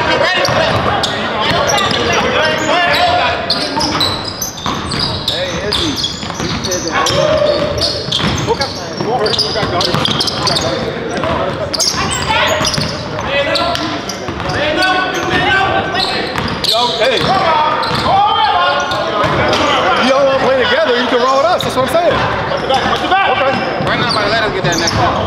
Hey, y'all want to play together, you can roll with us, that's what I'm saying. Watch the back, watch the back. Okay. Right now, let us get that next one.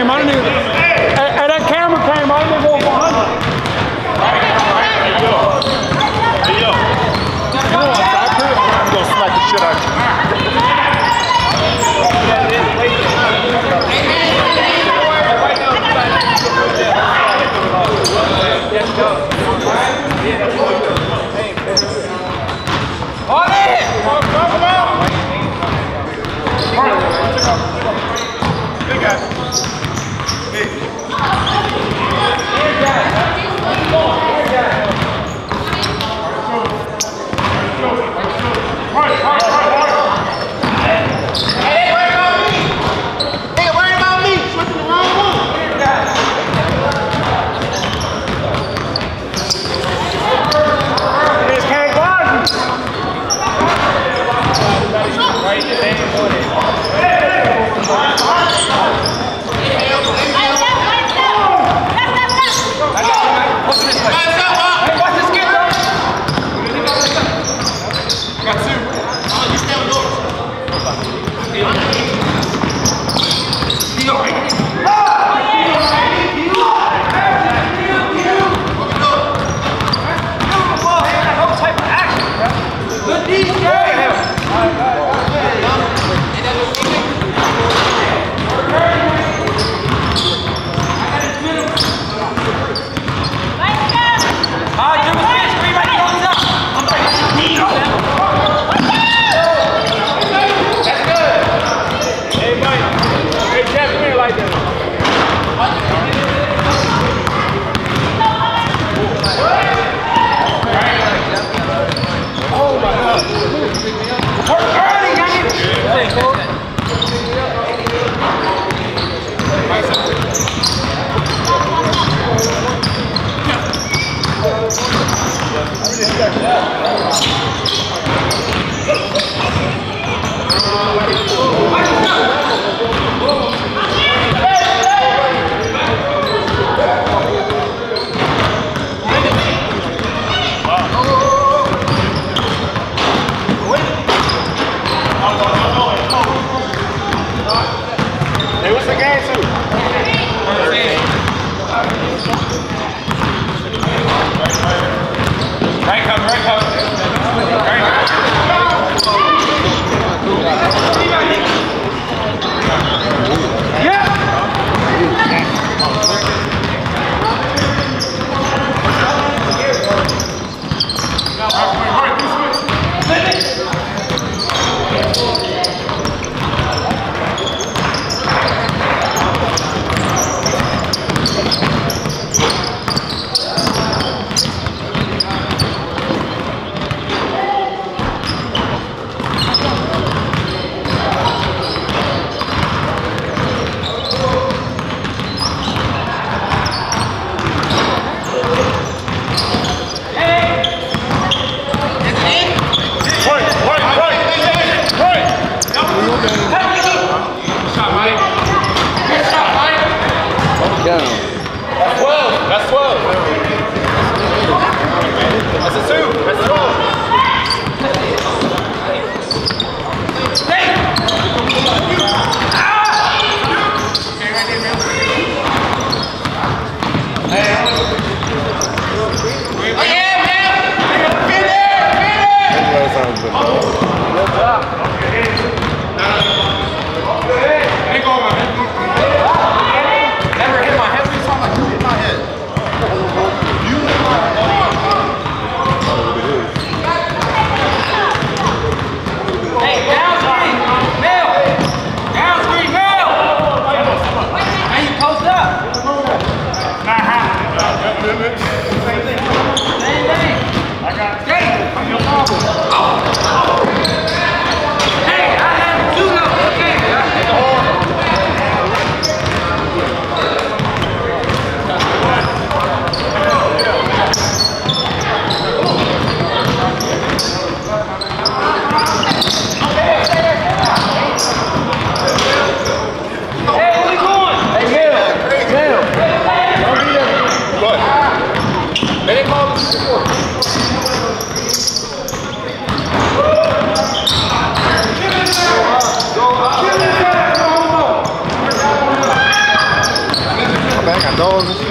came, I didn't even. Hey, that camera came, I didn't even go 100. Hey, yo. You know what? I'm going to smack the shit out of you. Let's go. Big guy. Got dogs and shit.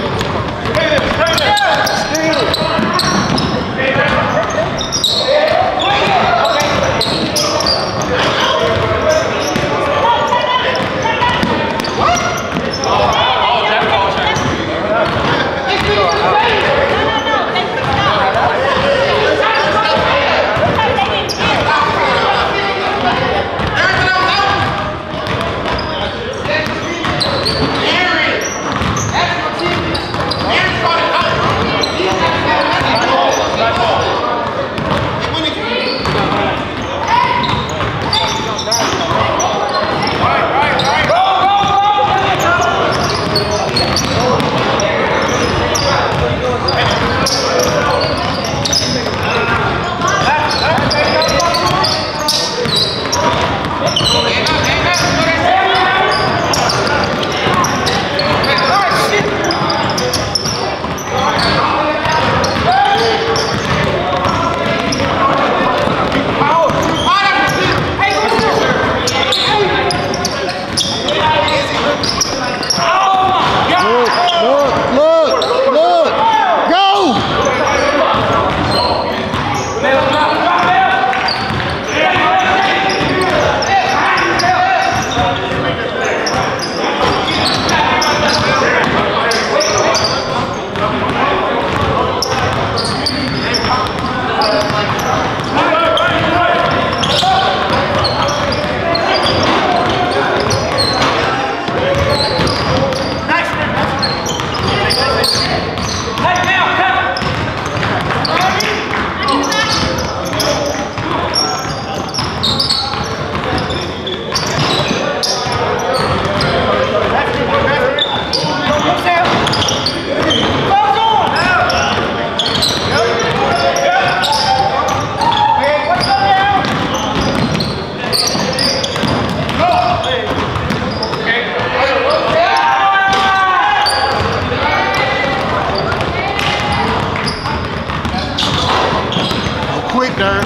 Quick, Darren.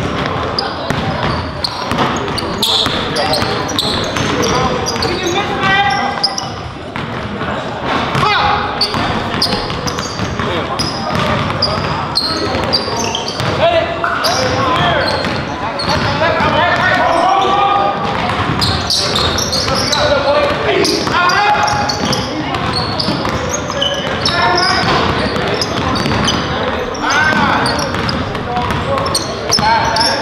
Ah!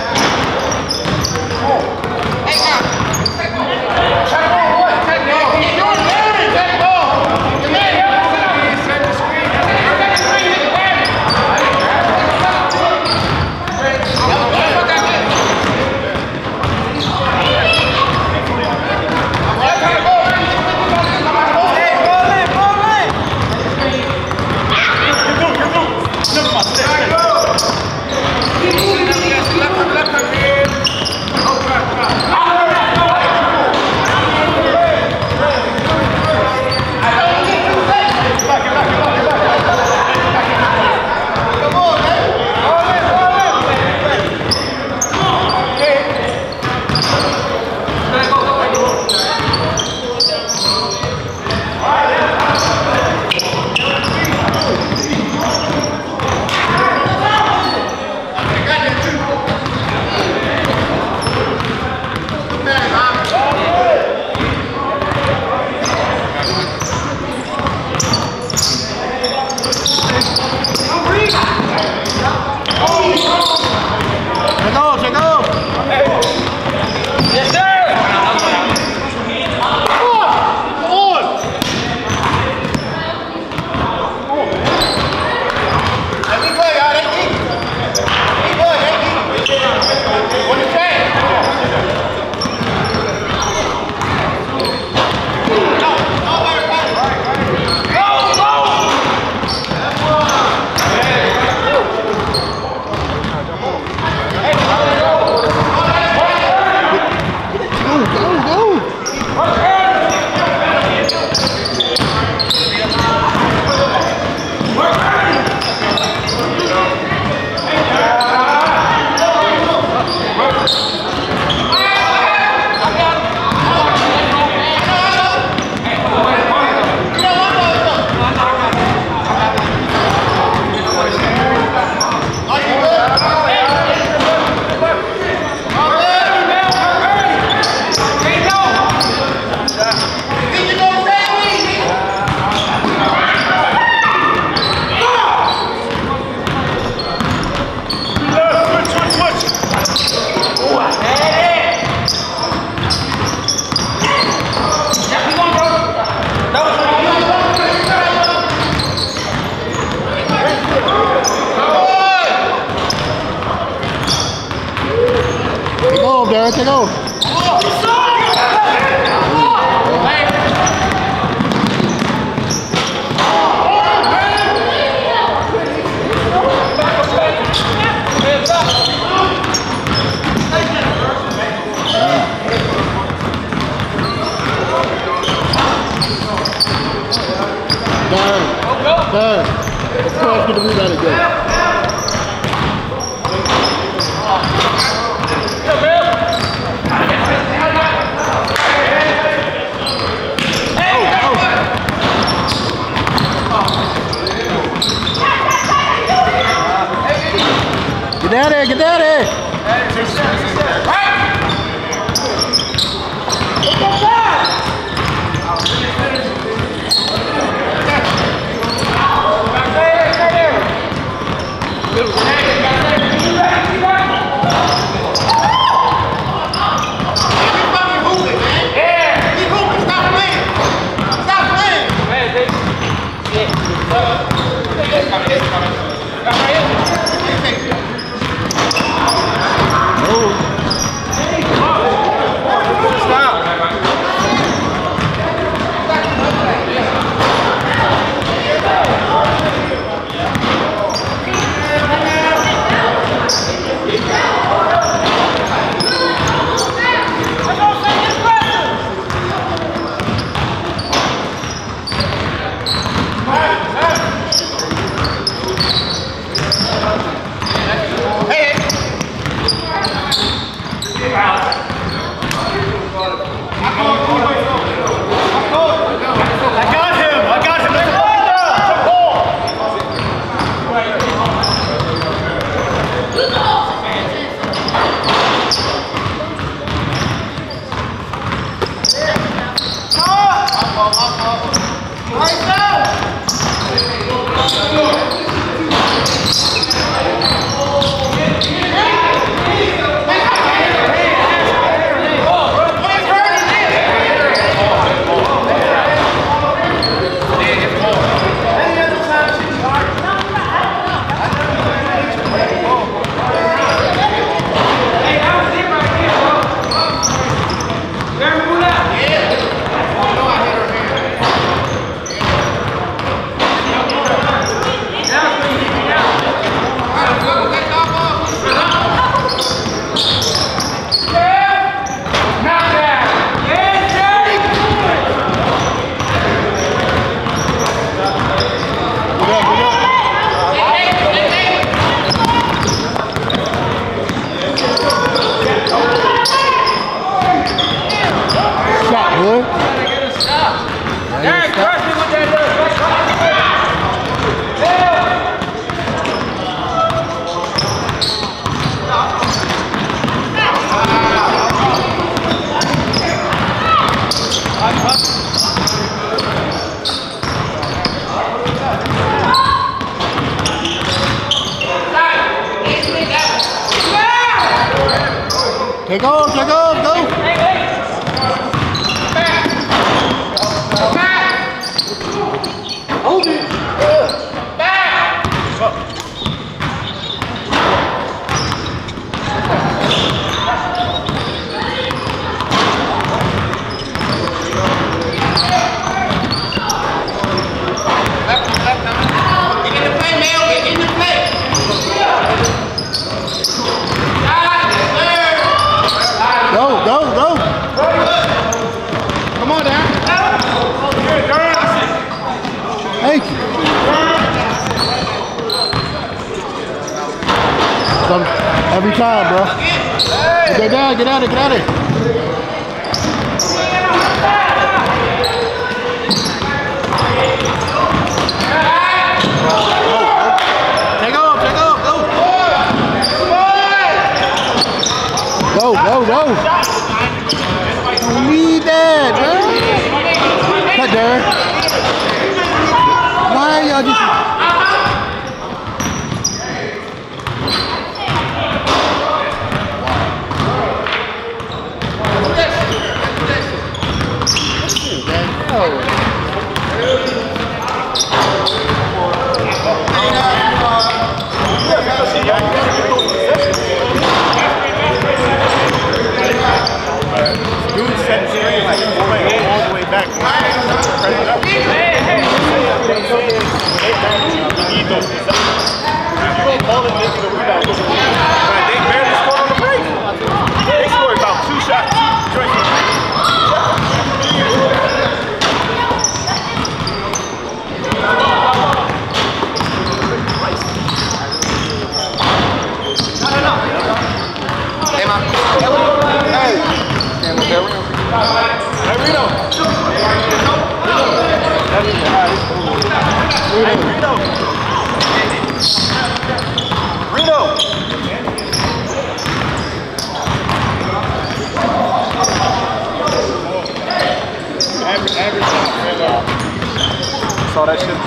Darren, take over. Darren, let's cross get the rebound again. Get down there, get down there. Take off, go! Hold it! Back! Get in the play, Mel, get in the play! Go! Come on, Dan. Thank you. Every time, bro. Get down, get out of it. Take off, go. Don't need that, man. Cut there. Why y'all just... Saw that shit.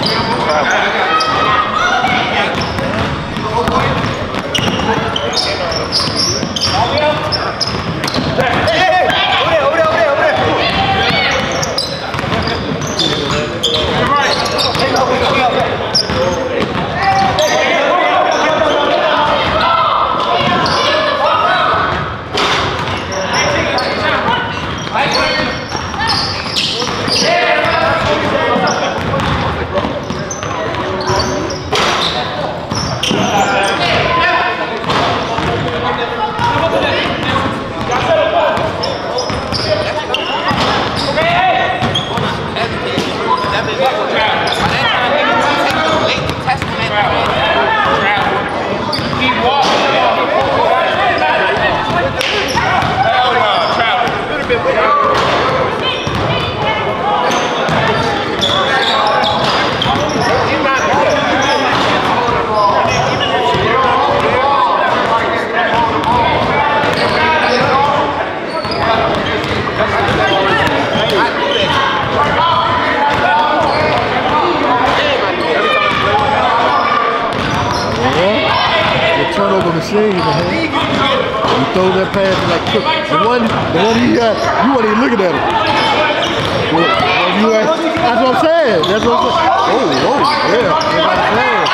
Machine, man. You throw that pass like the one he got, you weren't even looking at it. Well, that's what I'm saying. That's what I'm saying. Oh, yeah. That's what I'm saying.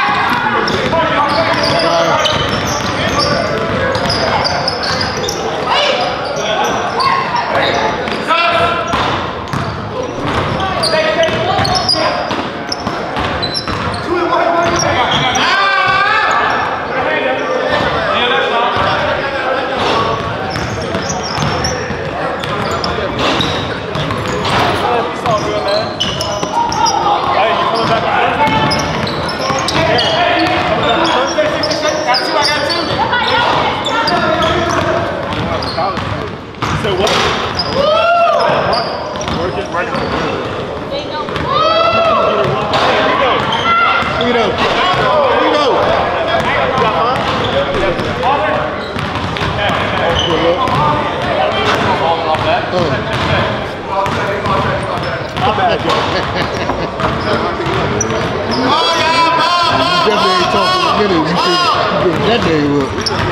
That day was.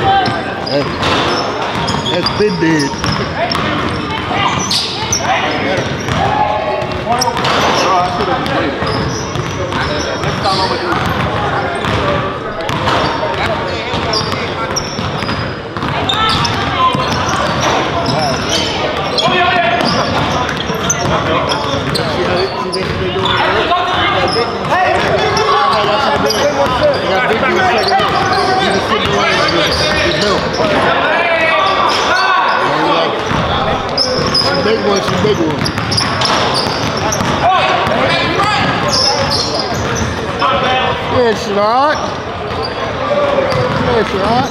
That's been dead. Big one, she's big one. Yeah, Sherrod. Yeah, Sherrod.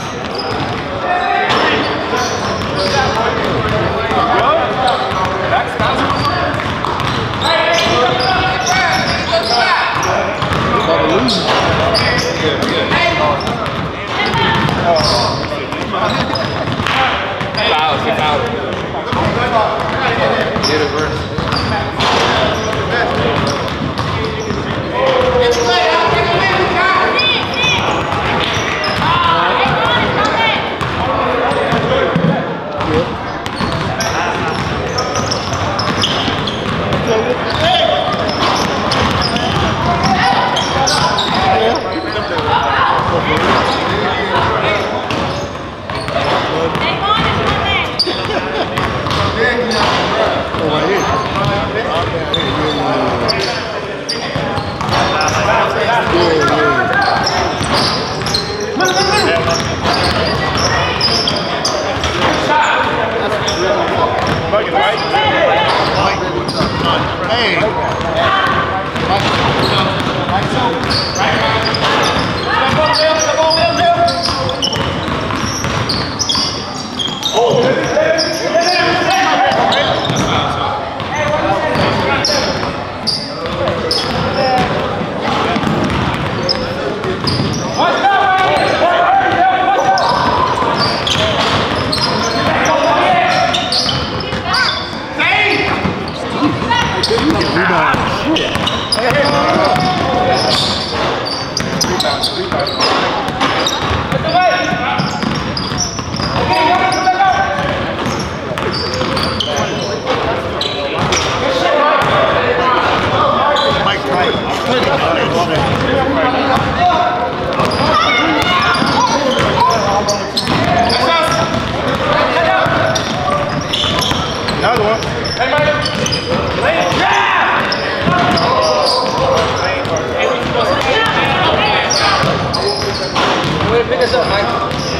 Pick us up, Mike.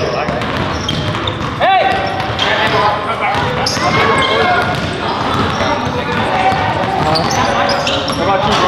Hey! How about you, bro?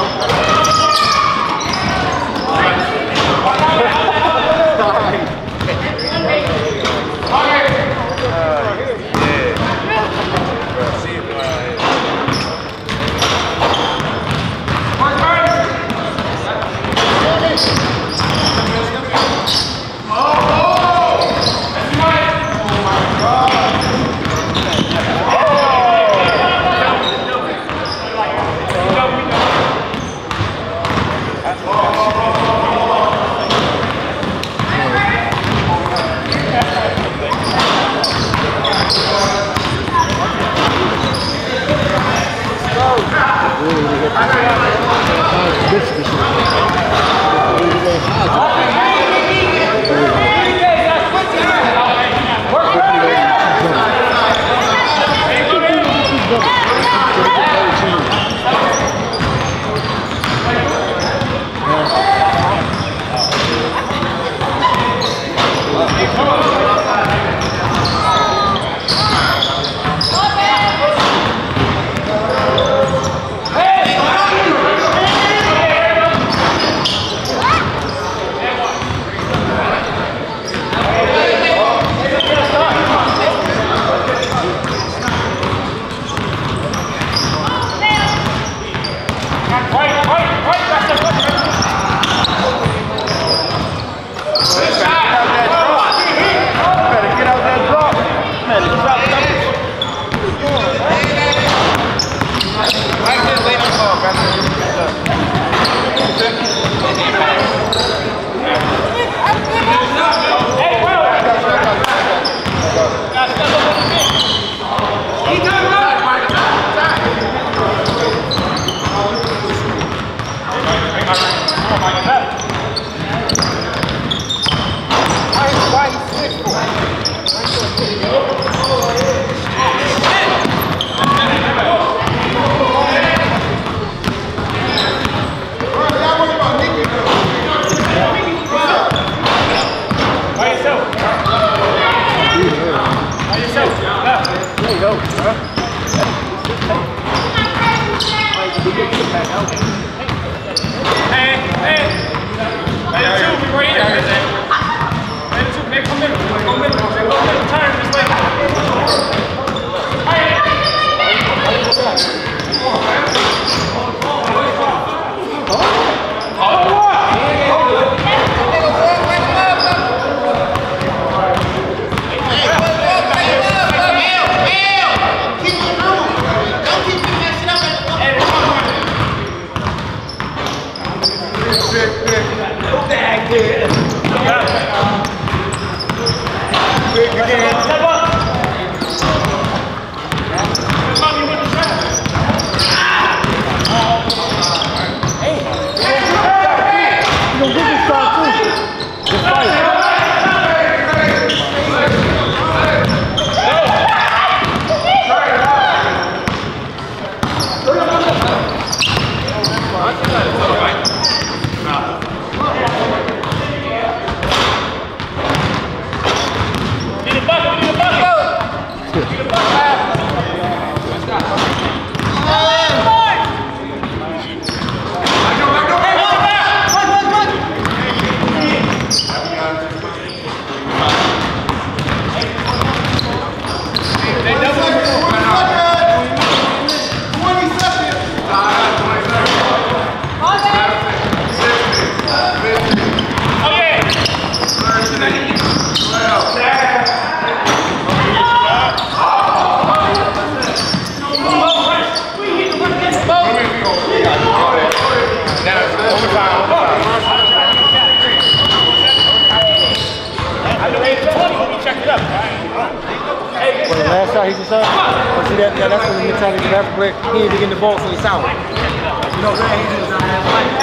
Last shot he just shot. Oh, see that? Yeah, that's when the mentality of that where he ain't getting the ball, so he's sound. You know what I'm saying? He just doesn't have life.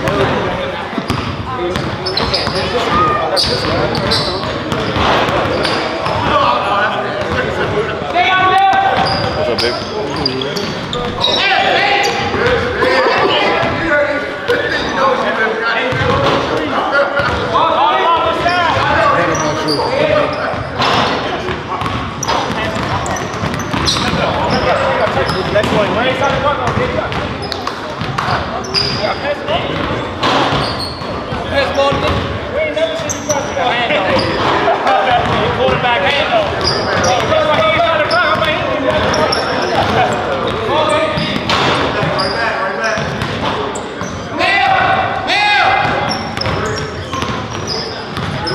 Stay out there! What's up, babe?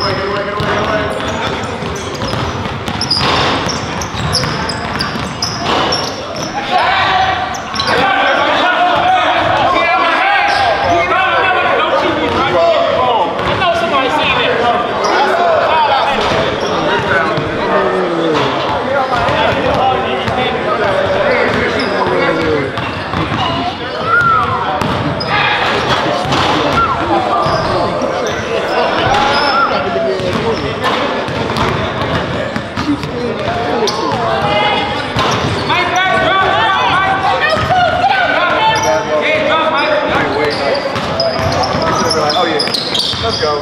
Let's go.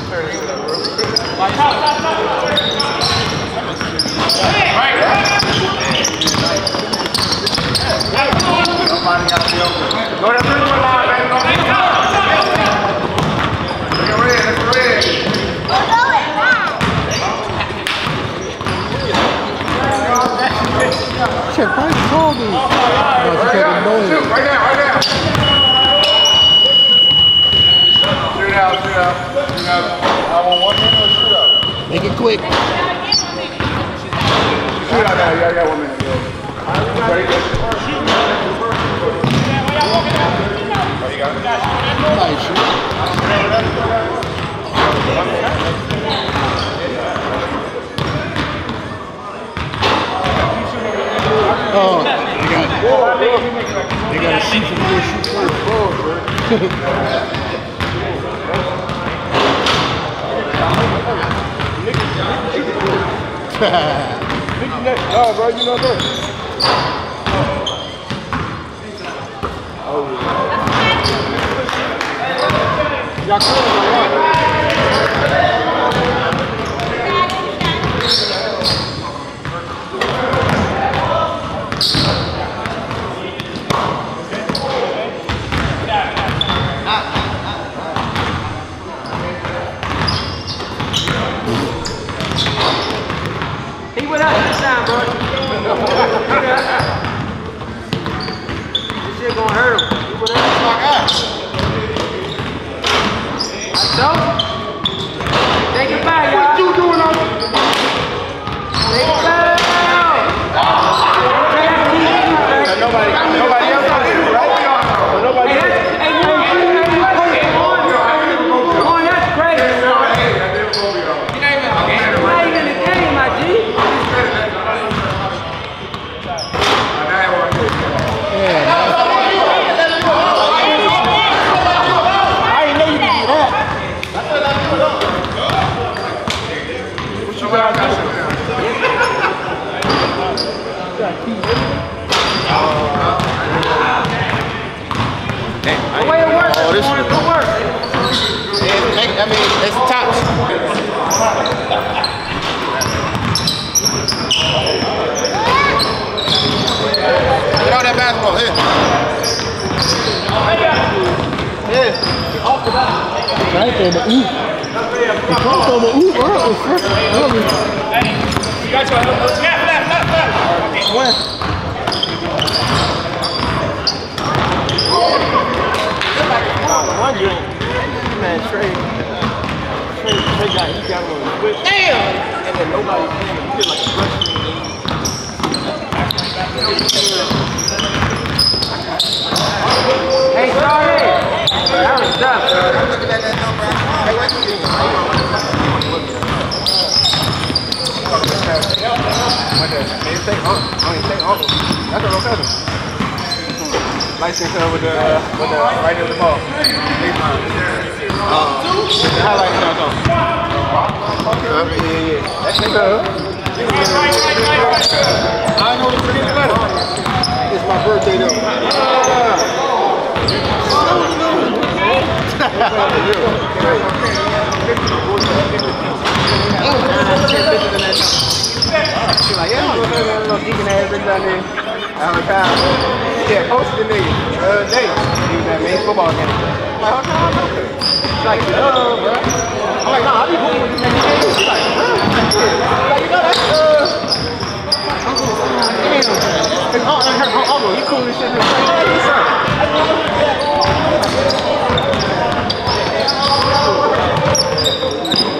Shit, why you call me? Shoot, right now, right now. Shoot out, shoot out, shoot out. I want 1 minute or shoot out. Make it quick. Shoot out now, yeah, I got 1 minute. Ready? Oh, you got it? Nice shoot. Oh, they got to shoot from here, shoot first. No, bro, you know that. Oh, y'all cool or what? He went out this time, bro. This shit gonna hurt him. He went out. I told you. Take it back, y'all. What you doing on it? Take it back. Nobody else on it, right? Nobody else. Boy, that's crazy. You're not even in the game, my G. I didn't know you could do that. What you got? The way it works, Oh, this it's going to work. I mean, it's tops. Get out that basketball, here. Yeah. Off the back. Right there, the ooh. He comes from the ooh early. You got your left. When? One drink. Man, Trey got, he got one switch. Damn! And then nobody came. He did like a brush. Hey, sorry. That was tough. That's a little license with the right of the ball. The highlight shot on. Yeah. That's it. I know the pretty better. It's my birthday though. She's like, yeah, I'm going to little deacon ass been down there. Yeah, coach the nigga the other day. He was at main football game. I'm like, how come I know that? She's like, bro. I'm like, nah, I be moving with you next day. She's like, bro. I'm like, you know, that's, his uncle, he cool as shit. He's like, hey, son. He go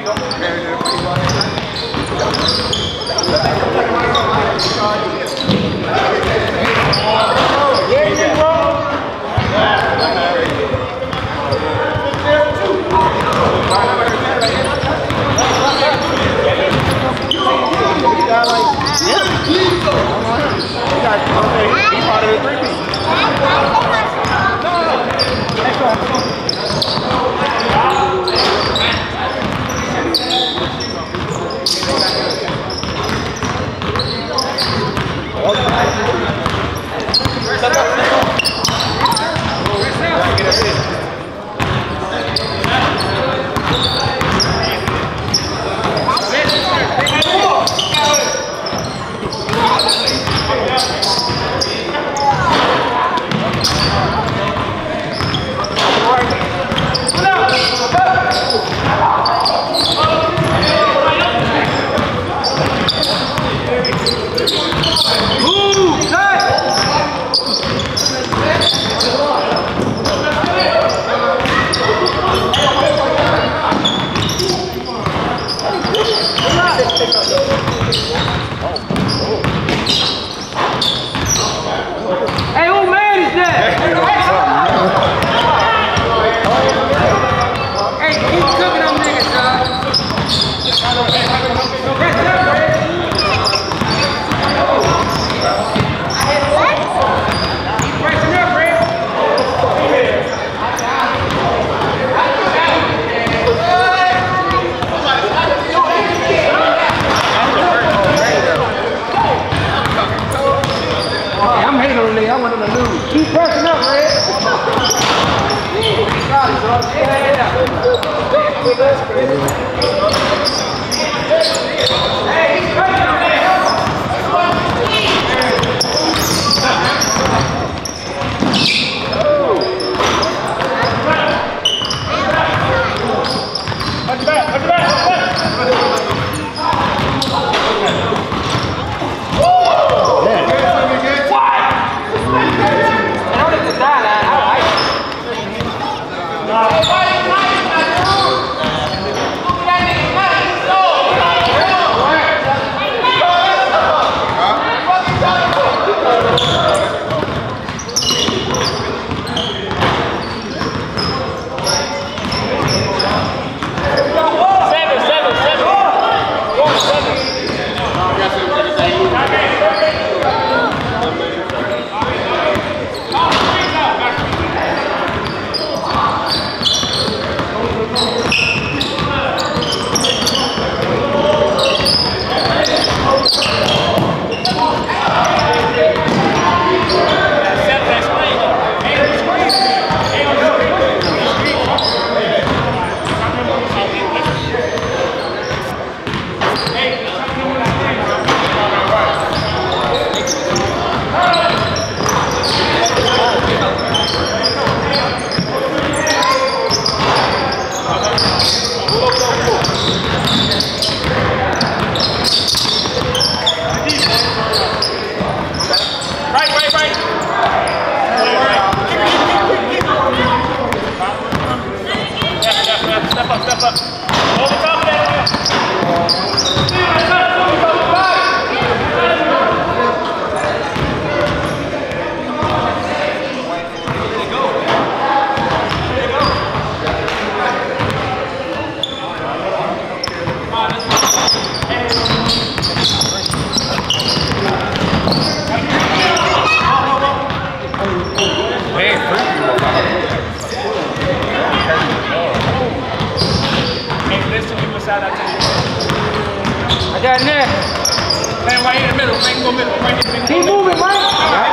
I got next. Man, right in the middle. Man, go middle. Right in the middle. Keep moving, Mike.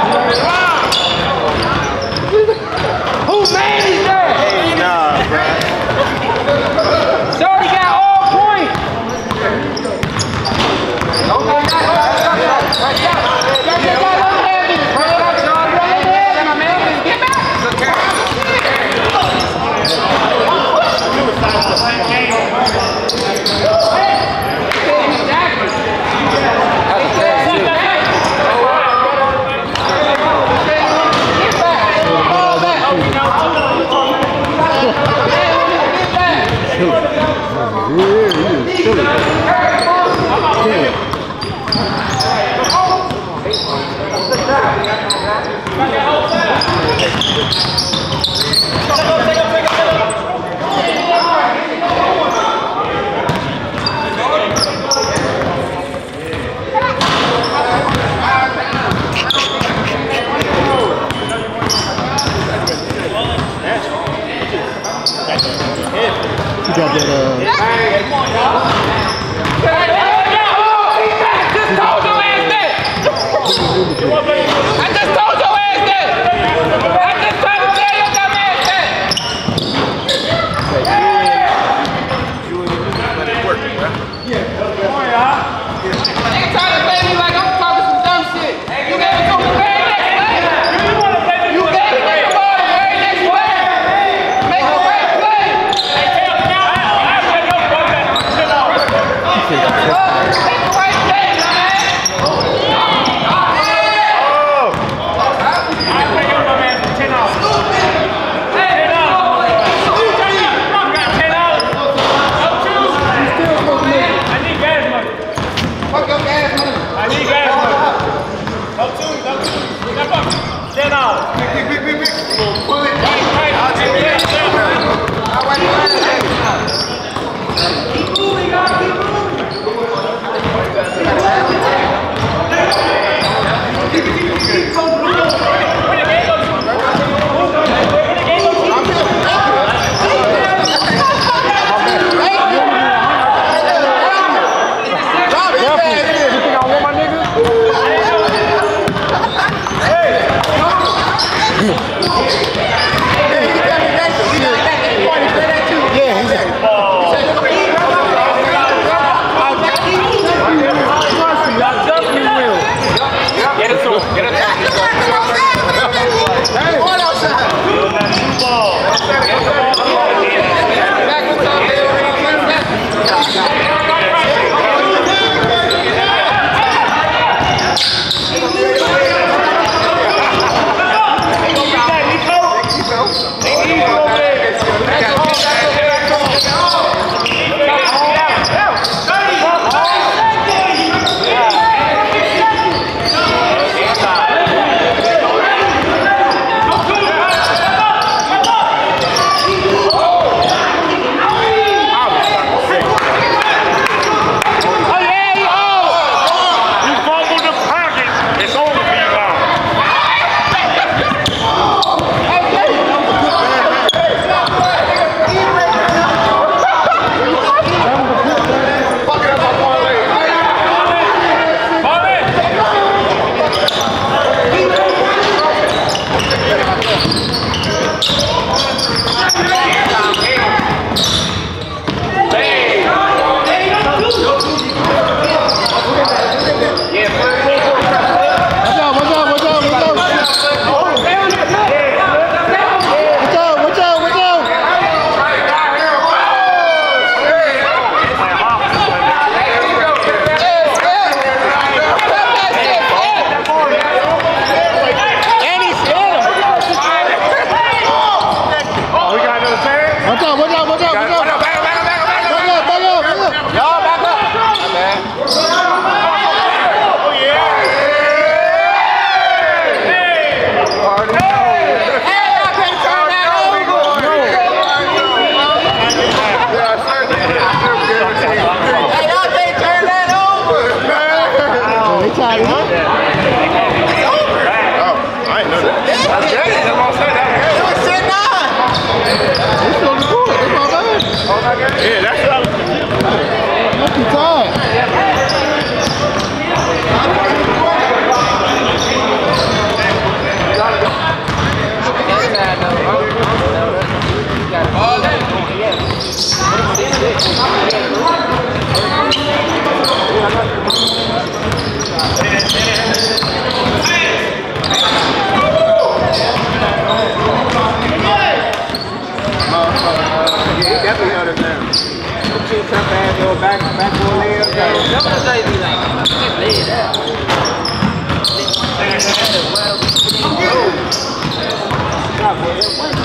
Who man is that? Hey, nah, bro. Sorry, got all points. Get back. Got that, I just told your ass that! I just tried to tell your dumb ass that! Nigga trying to play me like I'm talking some dumb shit. You gave it to me very next play. You gave it to the ball the very next play. Make the right play. Take the right play, man.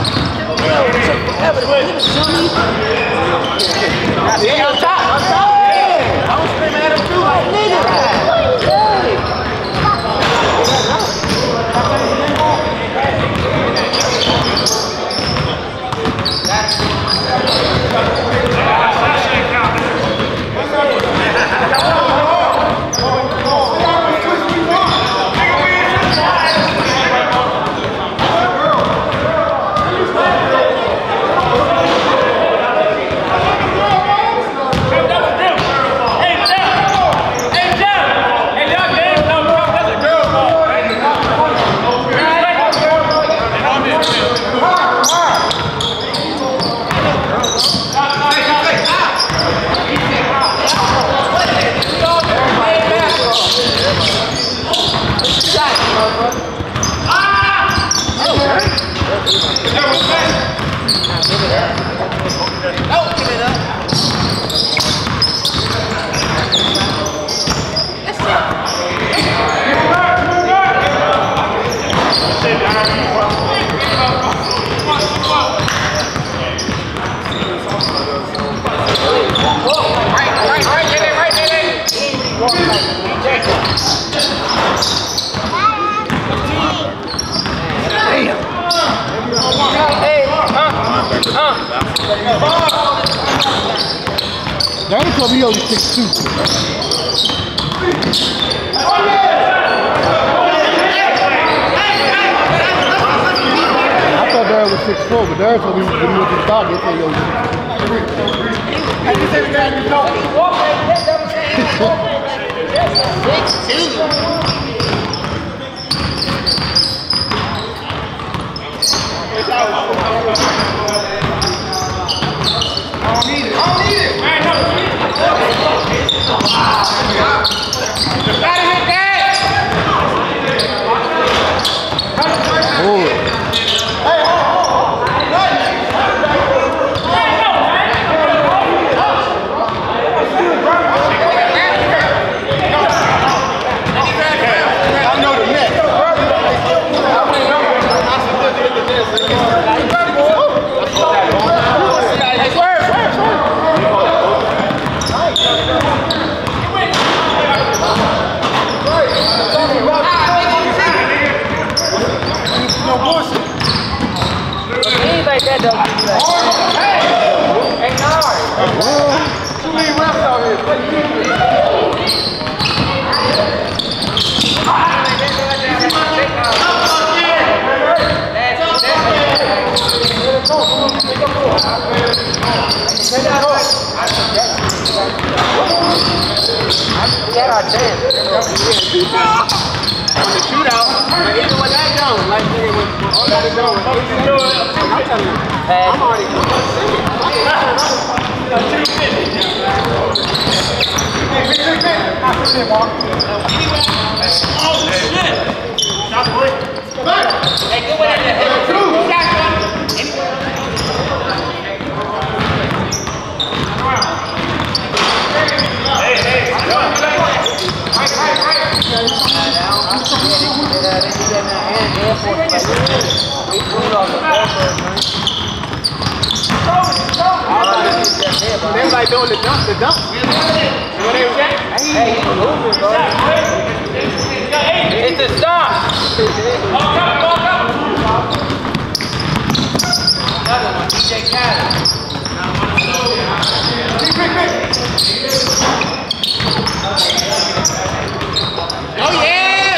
Yeah, on top. That told me he only 6'2". I thought Darren was 6'4", but Darren told me when he went to the top, they said he only Everybody doing the dump. You know what they was saying? Hey, he's moving, bro. It's a stop. Another one, DJ Khaled. Oh, yeah!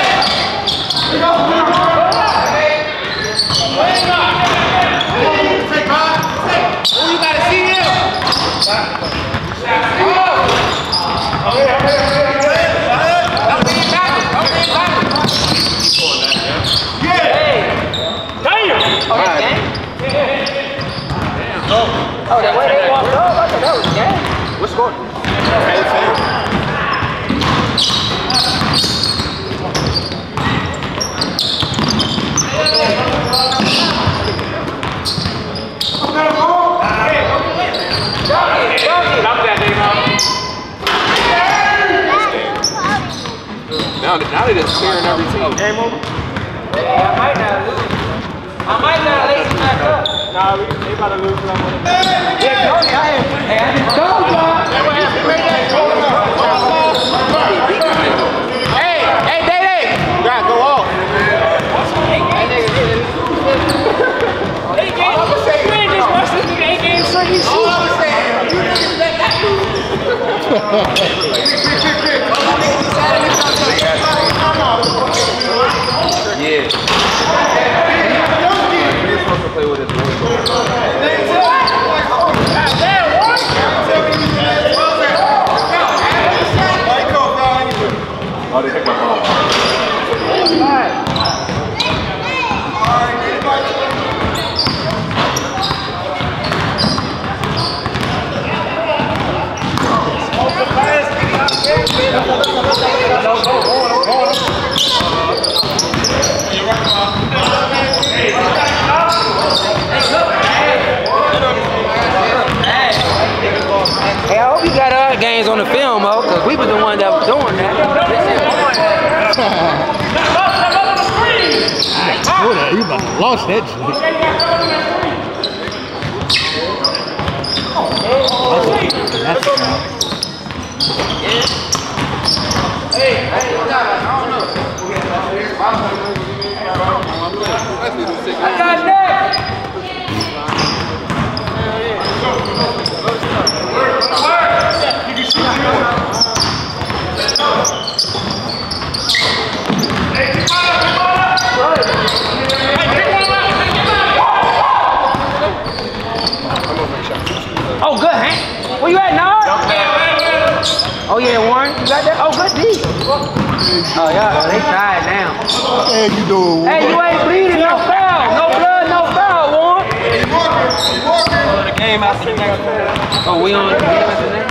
Oh, you gotta see him! Oh, the way they walked up, I thought that was game. What's going on? Now they're just clearing every team. Game over? Yeah, I might not lose. I might not lace back up. Nah, they about to lose. Yeah, Tony, I didn't told y'all. Hey, Day-Day. You gotta go off. Yeah. He's supposed to play with his boys. Oh, they picked my ball. Hey, I hope you got our games on the film, ho, because we was the ones that was doing that. You about to lost that shit. That's got that. Oh, good, Hank. Where you at, Nard? Oh, yeah, Warren. You got that? Oh, good D. Oh, yeah, they tired now. Hey, you doing? Hey, you ain't bleeding, no foul. No blood, no foul, Warren. The game after the next one. Oh, we on the game after that?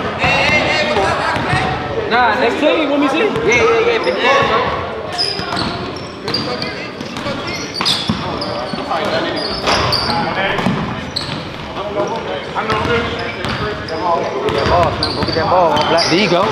Nah, next team, let me see. Yeah, big boy. Go get that ball. Black. There you go.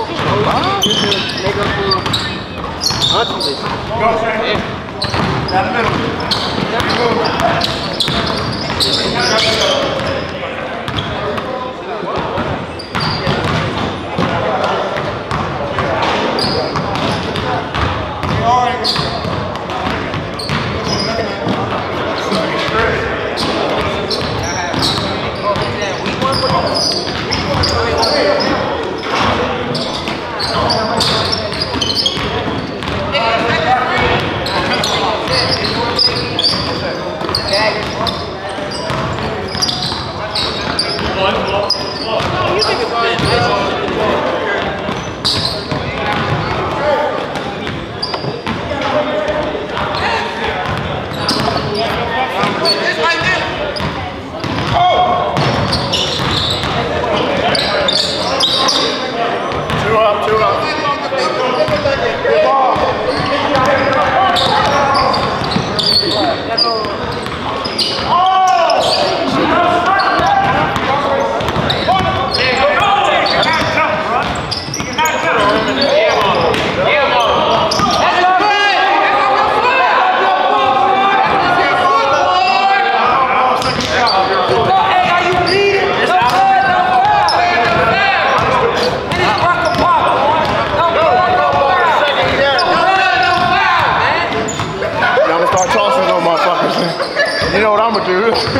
You know what I'm gonna do?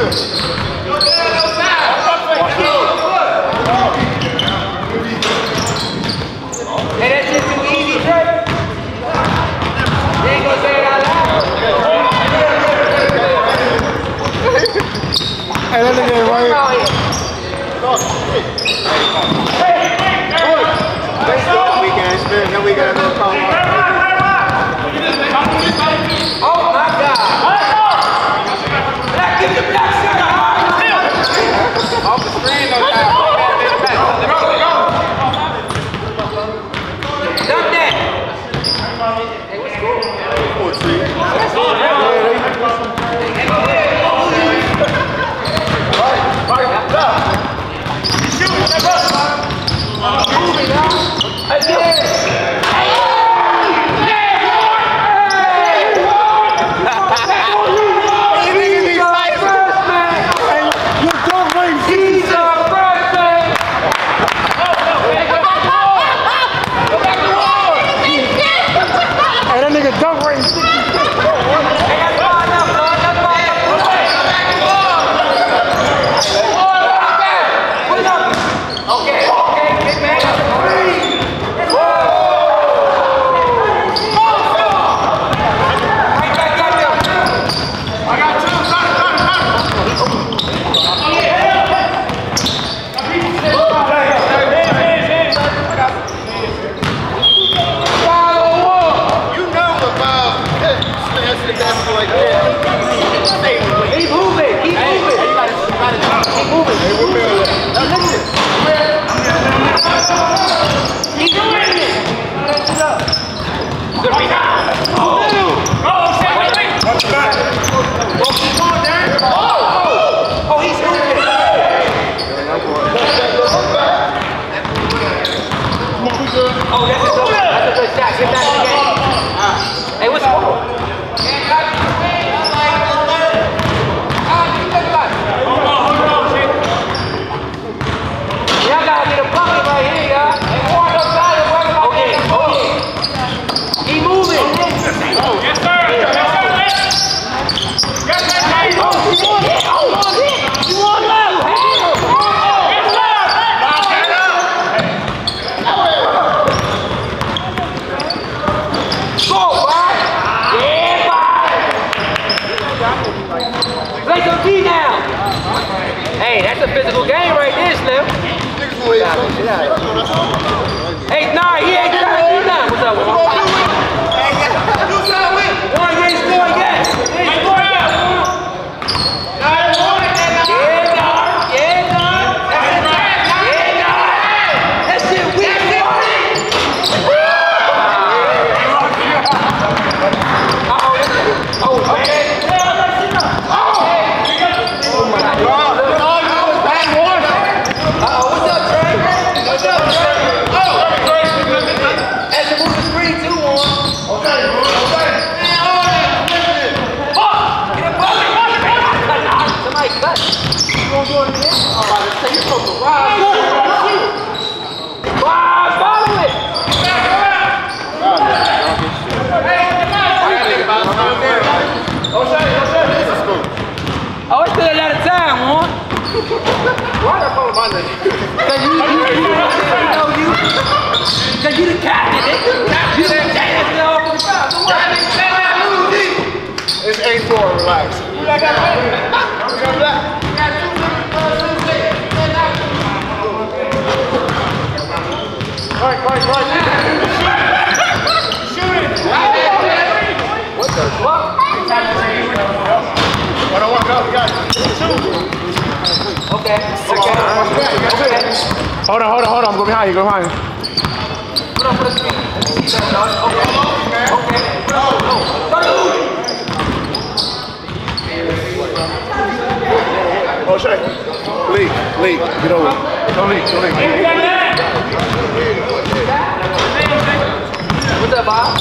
Hey, that shit too easy, Trey. You ain't gonna say it out loud. Hey, that nigga ain't right. Oh my God. Black, give me the black sugar hard. Off the screen, no time. Done that. Hey, what's cool? Hey, what's going on? Y'all gotta get a bucket right here, y'all. Okay. Keep moving. Yes, sir. Yes, sir. Yes, sir. Why they calling my name? Cause you know you. Cause you the captain, nigga. You the captain all the time. So why they say that lose? It's 8-4, relax. I got that. Right. Shoot it. What the fuck? I don't want to go. You got it. Okay. Hold on. I'm going behind you. Go behind you. Put up for the speed. Okay. Oh, Shay. Lead. Get over. Don't lead. What's up, Bob?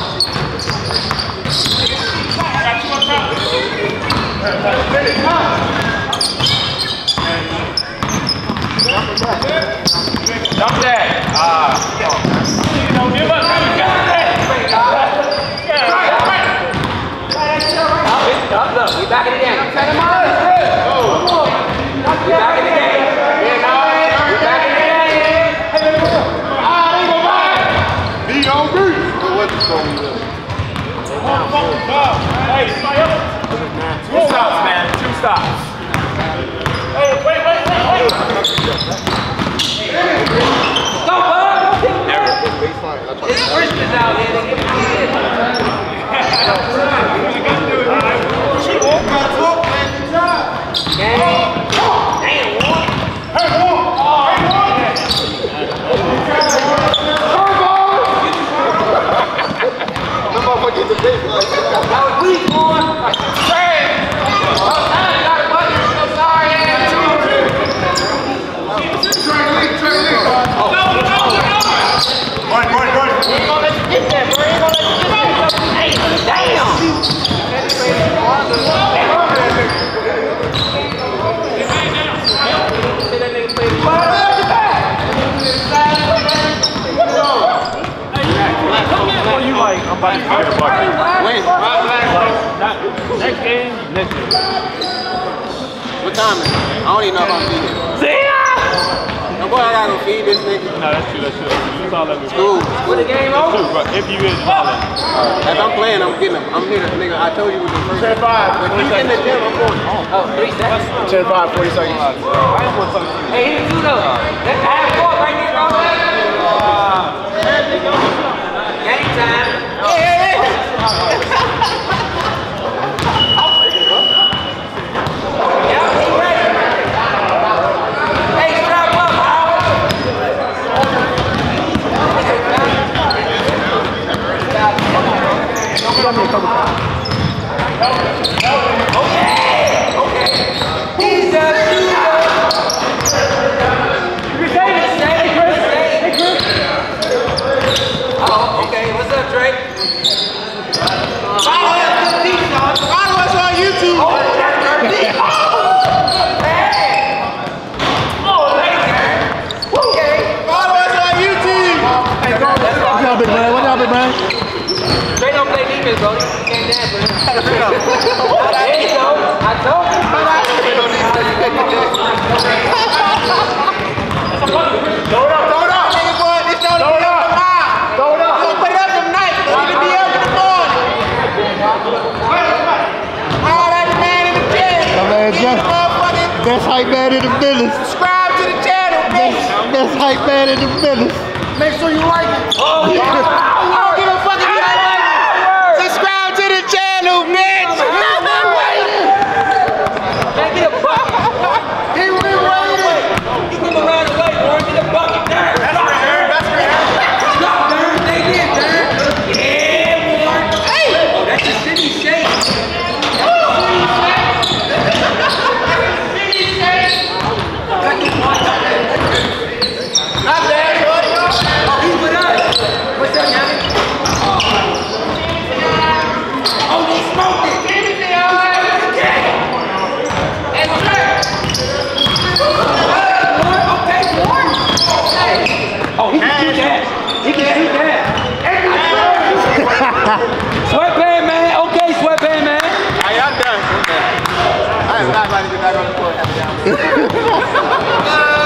Dump that. Don't give up. Look, we back in the game. We back in the game. We back in the game. Be on three. What's the score? Hey, somebody else. 2 stops, man. 2 stops. Hey, wait. Go, bud. It's Christmas out here. They give I'm about to get a bucket. Wait. Next game, next year. What time is it? I don't even know if I'm feeding. See ya! No, boy, I gotta go feed this nigga. No, that's true. That's all that we School. With the game over? If you is falling. If I'm playing, I'm getting him. I'm here, nigga. I told you with the first. 10-5. When he's in the gym, I'm going. Oh, 3 seconds. 10-5, 40 seconds. Hey, here's 2 though. That's half court right there, bro. Game time. Best hype man in the business. Subscribe to the channel, bitch. Best hype man in the business. Make sure you like it. Oh, yeah. I don't give a fuck if you like it. Subscribe to the channel, bitch. Man, get a bucket. He went waiting. He come around the way, boy. Get a bucket. Darn. That's for her. That's for her. Stop, Darn. They did, Darn. Yeah, boy. Hey. Oh, that's a city shake. Not bad, shorty. Oh, he's with us. What's up, Yanni? Oh, he smoked it. And okay, one. Oh, he can shoot that. He can shoot that. Sweatband, man. Okay, sweatband, man. How y'all done? I am not about to get back on the court.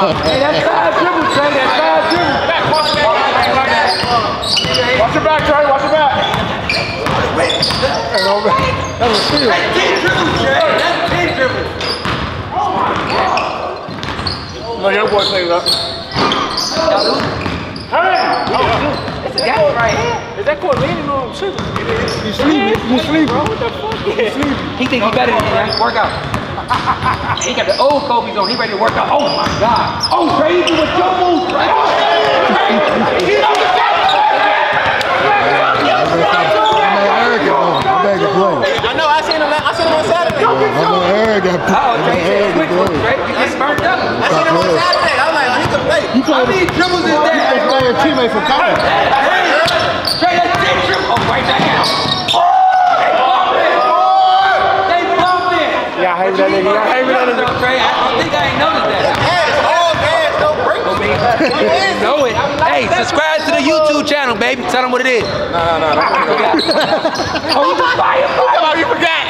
Hey, that's side dribble, Trey. That's side dribble. Watch your back, Trey. Watch your back. That was steal. That's 10 dribbles, Trey. That's 10 dribbles. No, your boy plays up. Hey! That's a guy right here. Is that court leaning on shit? You sleeping? You sleeping? Bro, what the fuck? He think he better than me, right? Work out. He got the old Kobe's on. He ready to work out. Oh my God. Oh, Trey, you with your move, Trey. I know, I seen him on Saturday. Eric got Trey, you get burnt up. I seen him on Saturday. I was like, oh, he can play. How many dribbles is that? He's playing teammate from college. Trey, that's 10 dribbles. Oh, right back out. They bumping. Yeah, I hate that nigga. I hate that nigga. Trey, I don't think I ain't noticed that. All gas, no brakes. You know it. Hey, subscribe to the YouTube channel, baby. Tell them what it is. No. Oh, you just fire. Oh, you forgot.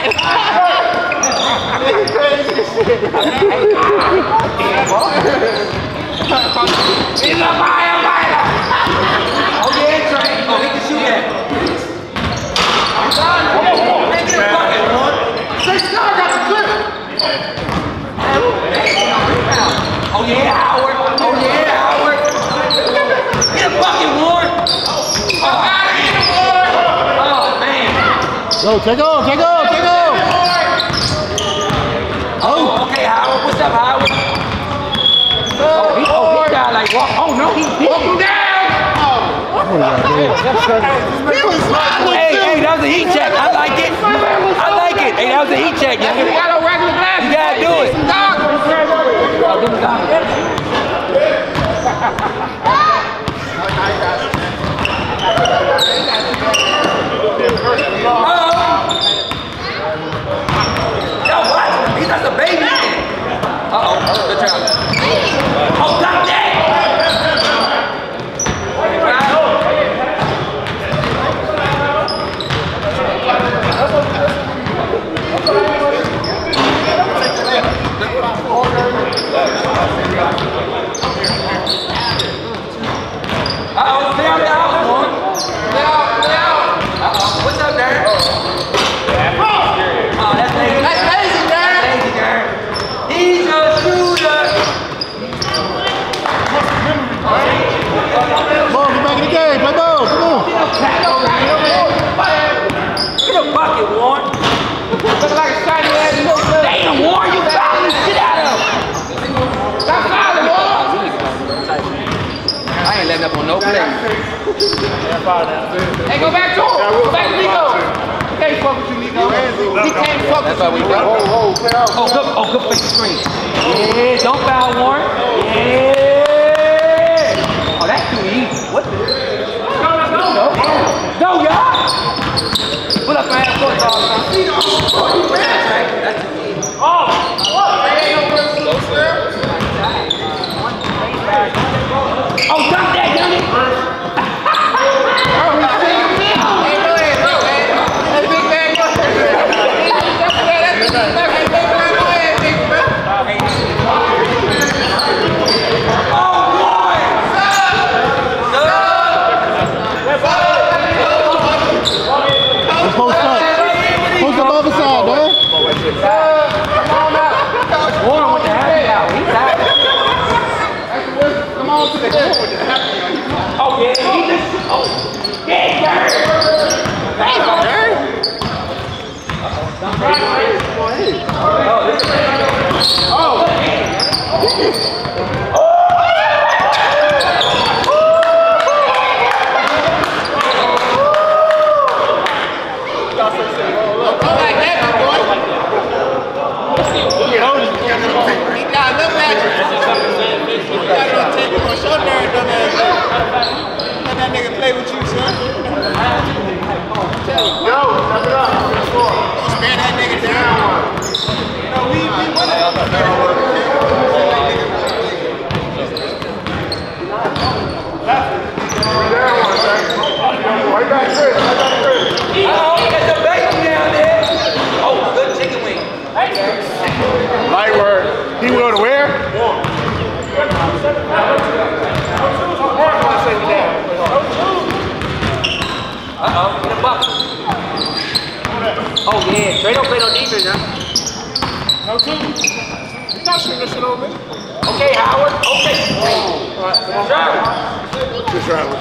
It's a fire. Oh, yeah, Trey. Oh, he can shoot that. I'm done. Make it a bucket, one. 6 now, got the clip. Oh, yeah, Howard. Oh, yeah, Howard. Get a bucket, Ward. Oh, man. Yo, take off. Oh, okay, Howard. What's up, Howard? Oh, he got like walk. Oh, no, he walking down. Hey, that was a heat check. I like it. Hey, that was a heat check, young. You got no regular glasses. You gotta do it. Yo, what? He's just a baby. Uh-oh, good job. Oh, got that! Uh-oh, stay out the house, boy. Stay out. Uh-oh, what's up, Darren? Oh, that's lazy. That's lazy, Darren. He's a shooter. Come on, get back in the game. Play ball. Come on. Get a bucket, Warren. Look like a shiny ass. Damn, Warren, you fouling the shit out of him. Stop fouling, Warren. I ain't letting up on no play. Hey, go back to him. Go back to Nico. He can't fuck with you, Nico. He can't fuck with you, Nico. Oh, good fake screen. Yeah, don't foul, Warren. Yeah. Oh, that's too easy. What the? Go, y'all. Pull up my ass football, son. That's too easy. Oh, dump that, dummy! Post up other side, man. Come on out. Warren with the happy hour. He's happy. Come on to the hill with the happy hour. Oh, yeah. He just. Oh, yeah, Gary. Hey, Gary. Right back, Chris. Right back, Chris. There's a baby down there. Oh yeah, Trey don't play no defense, huh? No two. You're not shooting this shit over me. Okay, Howard. Okay. Travis. Just Travis.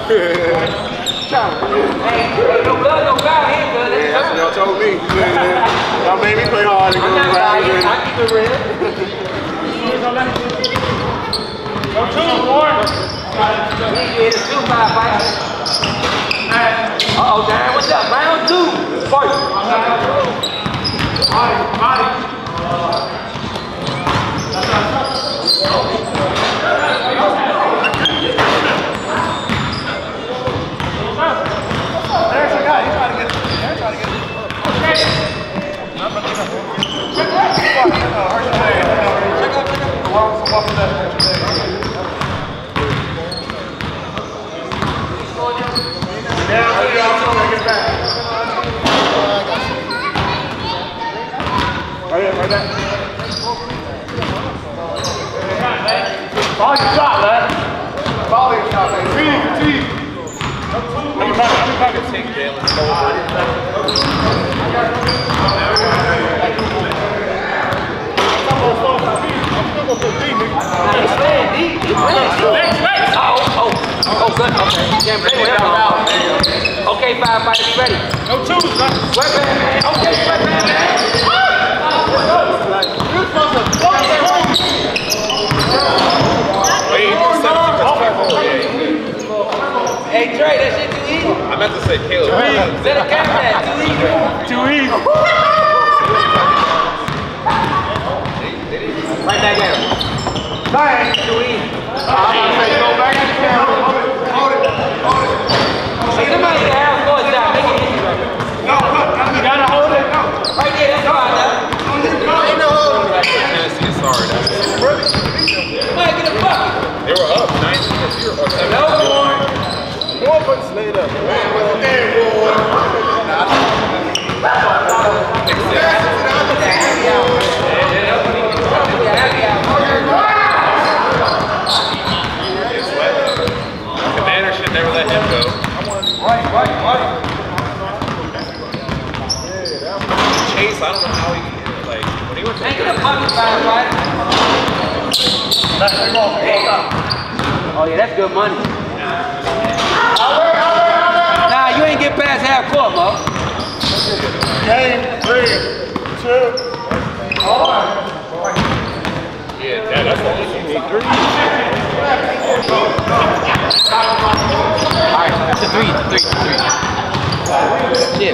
Hey, no blood, no foul here, cuz. That's what y'all told me. Y'all made me play hard and go I'm not around. lying. I keep it real. No two, Warren. We hit a 2-5 fight. Uh-oh, Darren, what's up? Round 2. Fight. Body. There's a guy. He's trying to get it. They're trying to get it. Right there. Ball your shot, lad. Ball your shot, man. Fatigue. I'm about to take Jalen. Oh, good. Okay. Okay, 5 fight. Be ready. No twos, man. Sweatband, man. Okay, sweatband, man. Hey, Trey, that shit too easy. I meant to say Caleb. Is that a cat that? Too easy. Too easy. Right back there. Nice. Too easy. I'm going to say go back to the camera. Hold it. See, somebody can have boys down. Make it easy right there. No, you got to hold it. Right there, that's fine now. Ain't no hold it. Tennessee, sorry. Somebody get a bucket. They were up 9-0 or 7. No more. More puts laid up. Man, what's the name, boy? Commander should never let him go. Right. Chase, I don't know how he like when he went to Ain't get a bucket, right? Oh yeah, that's good money. Nah, you ain't get past half court, Mo. Game 3, 2, 1. Yeah, that's what he need. 3. Alright, it's a 3. Yeah.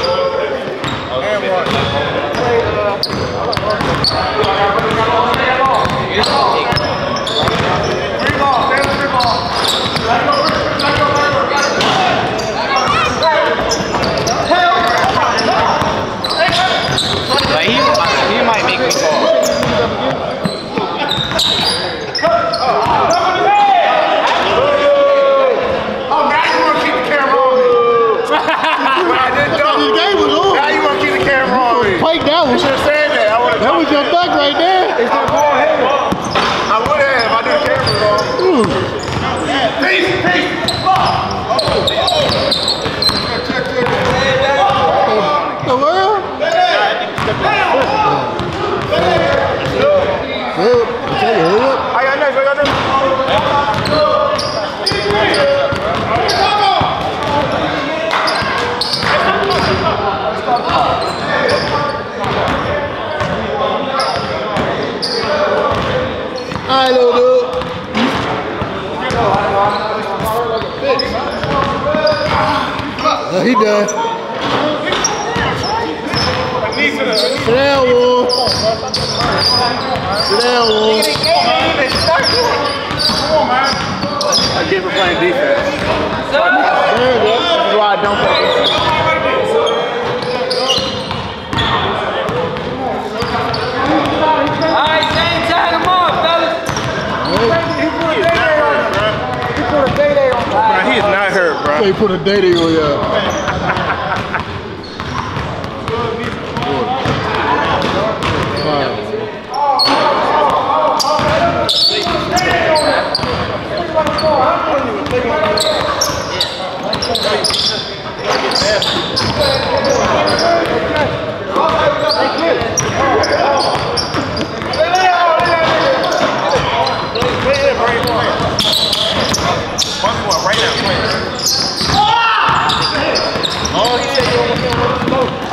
Like he might make me fall. Oh, now you want to keep the camera on me. This game was on. Now you want to keep the camera on me. Pike, that You was should have said that. that was your duck right there. I would have if I knew the camera was on. Peace. The world? Good. Okay, hurry up. I got next. All right, little dude. He done. Sit down, Wolf. Sit down, Wolf. I get for playing defense. There you go. That's why I don't play defense. Alright, same time tomorrow, fellas. He is not hurt, bro. They put a day on you.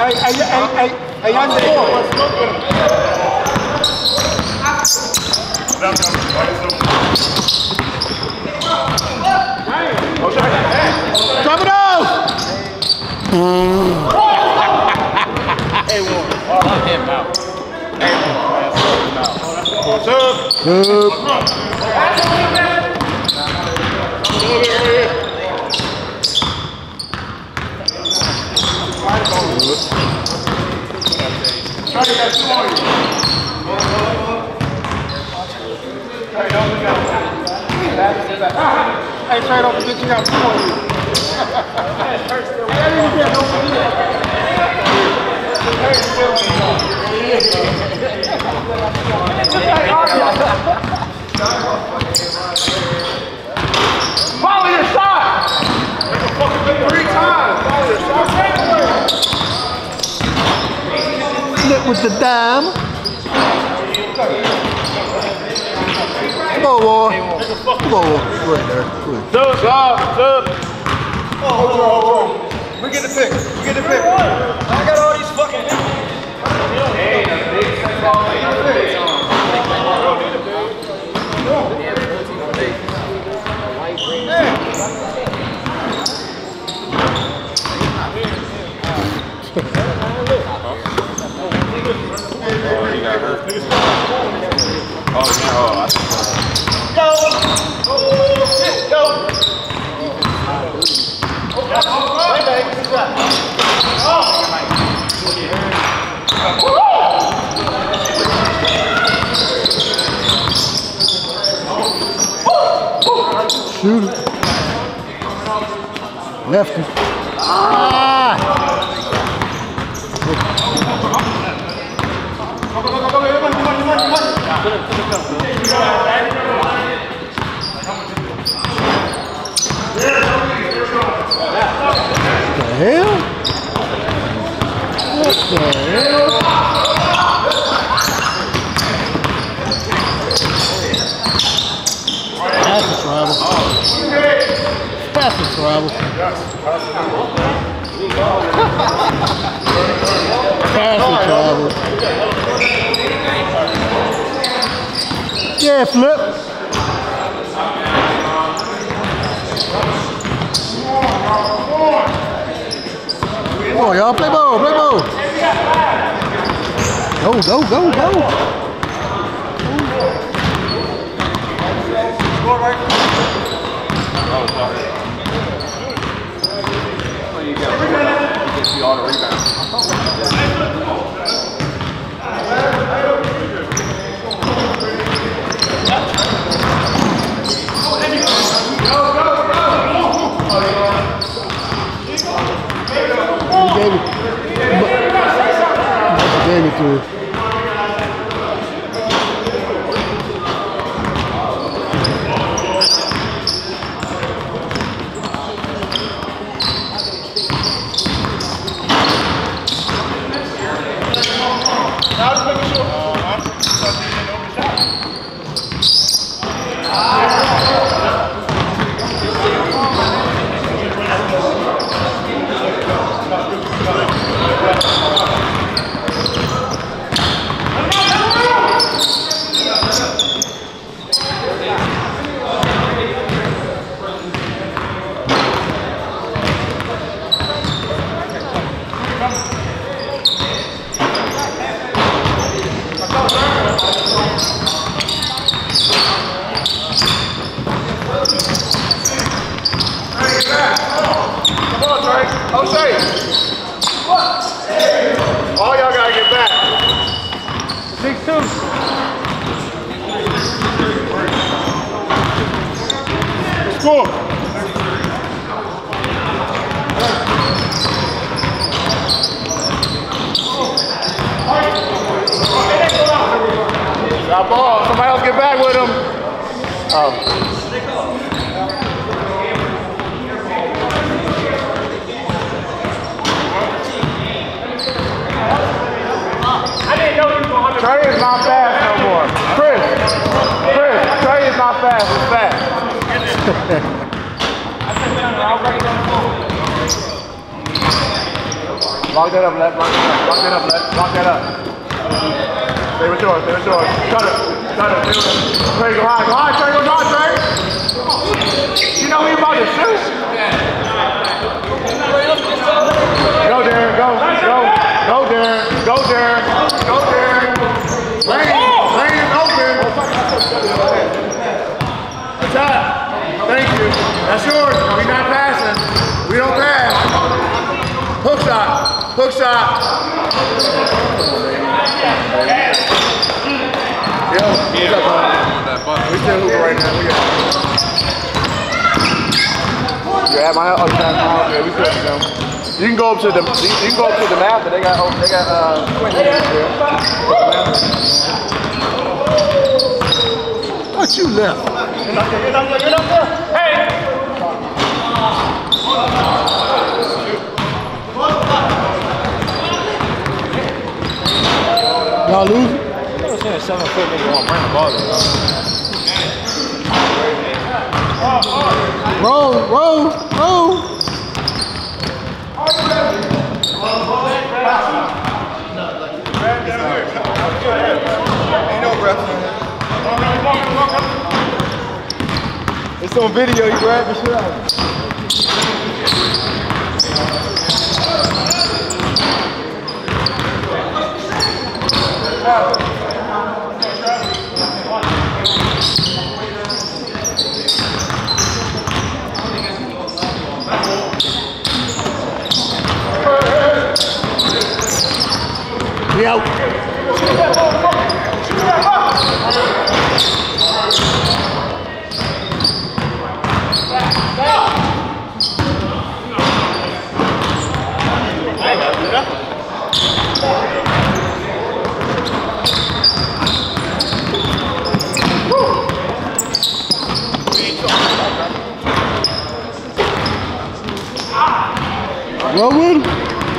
Hey, young Drop it off! Hey, Warren. Let him out. Hey, trade over, get you out 2 on you. Follow your shot! 3 times. Follow your shot. Flip with the dime. Come on, boy. Come on, boy. Go ahead, there. Go ahead. We get the pick. We get the pick. I got all these fucking Shoot it. Lefty. Ah! What the hell? What the hell? That's a travel. That's a travel. That's a travel. Yeah, flip. Come on, y'all. Play ball. Play ball. Go, go, go, go. Gave it to her. All y'all gotta get back. 6-2. Score. Got ball. Somebody else get back with him. Oh. Trey is not fast no more. Chris, Trey is not fast, he's fast. Lock that up, left. Lock that up, left. Lock that up. Stay with yours. Cut it. Trey, go high. Trey, go high, Trey. You know he about to shoot. Go, Darren. Go, Darren. Lane is open. Attack. Thank you. That's yours. We not passing. We don't pass. Hook shot. Yo, we still hooping right now. You at my house? Oh, yeah, we still go. You can go up to the map, but they got Quentin there. What you left? Get up there. Hey! Y'all losing? I was saying 7 foot nigga won't bring the ball. Roll. Ain't no breath. It's on video, you grab the shit out. We out. Roll with him.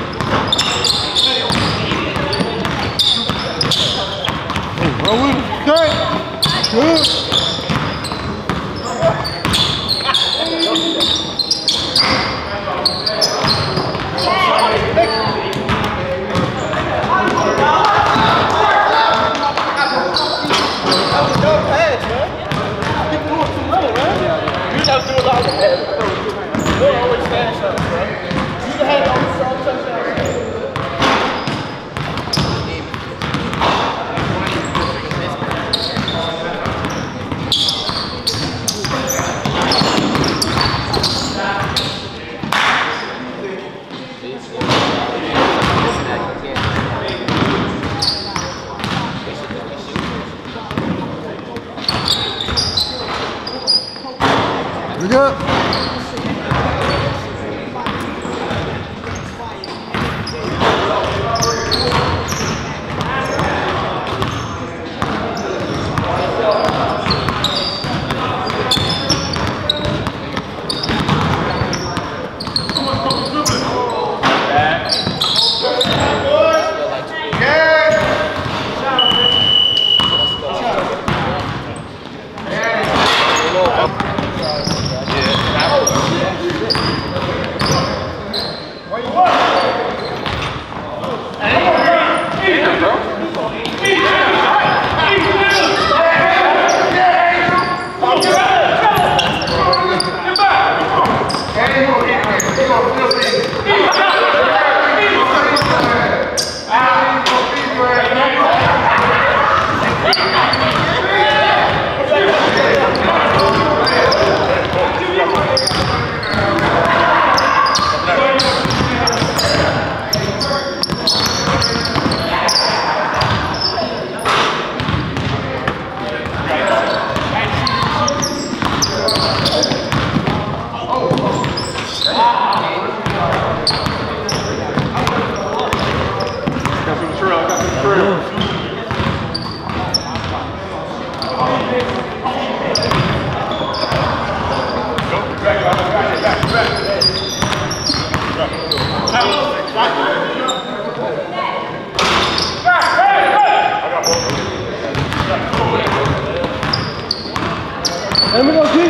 Roll with him. Okay. Good. Good. Let me go, G.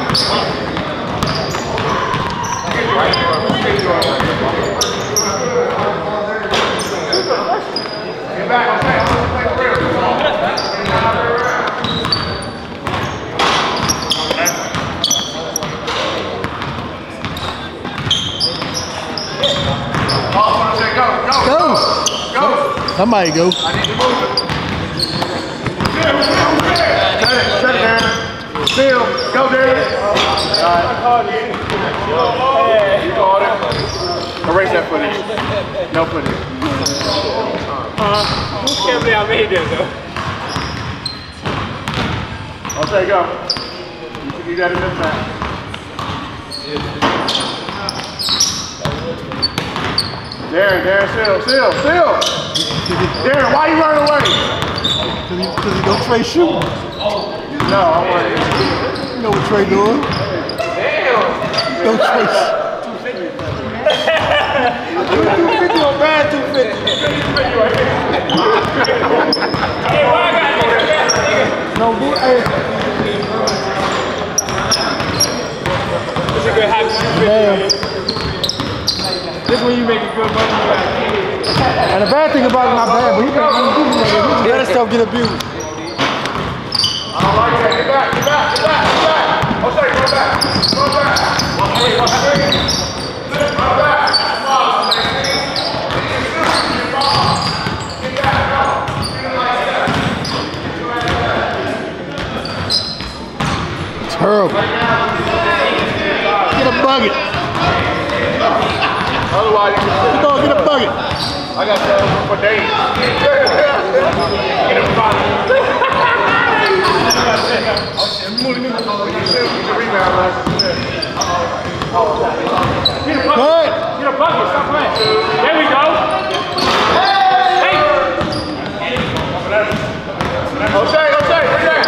Somebody go. I need to move it. Shut it down. Still. Go, Derek. You called it. Erase that footage. No footage. Can't believe I made that though. Okay, go. You got it this time. Darren, still. Darren, why you running away? Because he don't Trey shooting. No, I'm worried. You know what Trey doing? Damn. Don't Trey. 250 or bad 250? Hey, why I got No, boy. Hey. This is a good happy. This is when you make a good money. And the bad thing about it, not bad, but he been unabused. Let us stuff get abused. I don't like that. Get back. Oh, sorry, go back. Terrible. Get a bucket. Otherwise, you can Get a bucket. I got that for days. Get a bottle. You can rebound, man. Get a bucket, stop playing. There we go. Hey! O'Shea, bring that.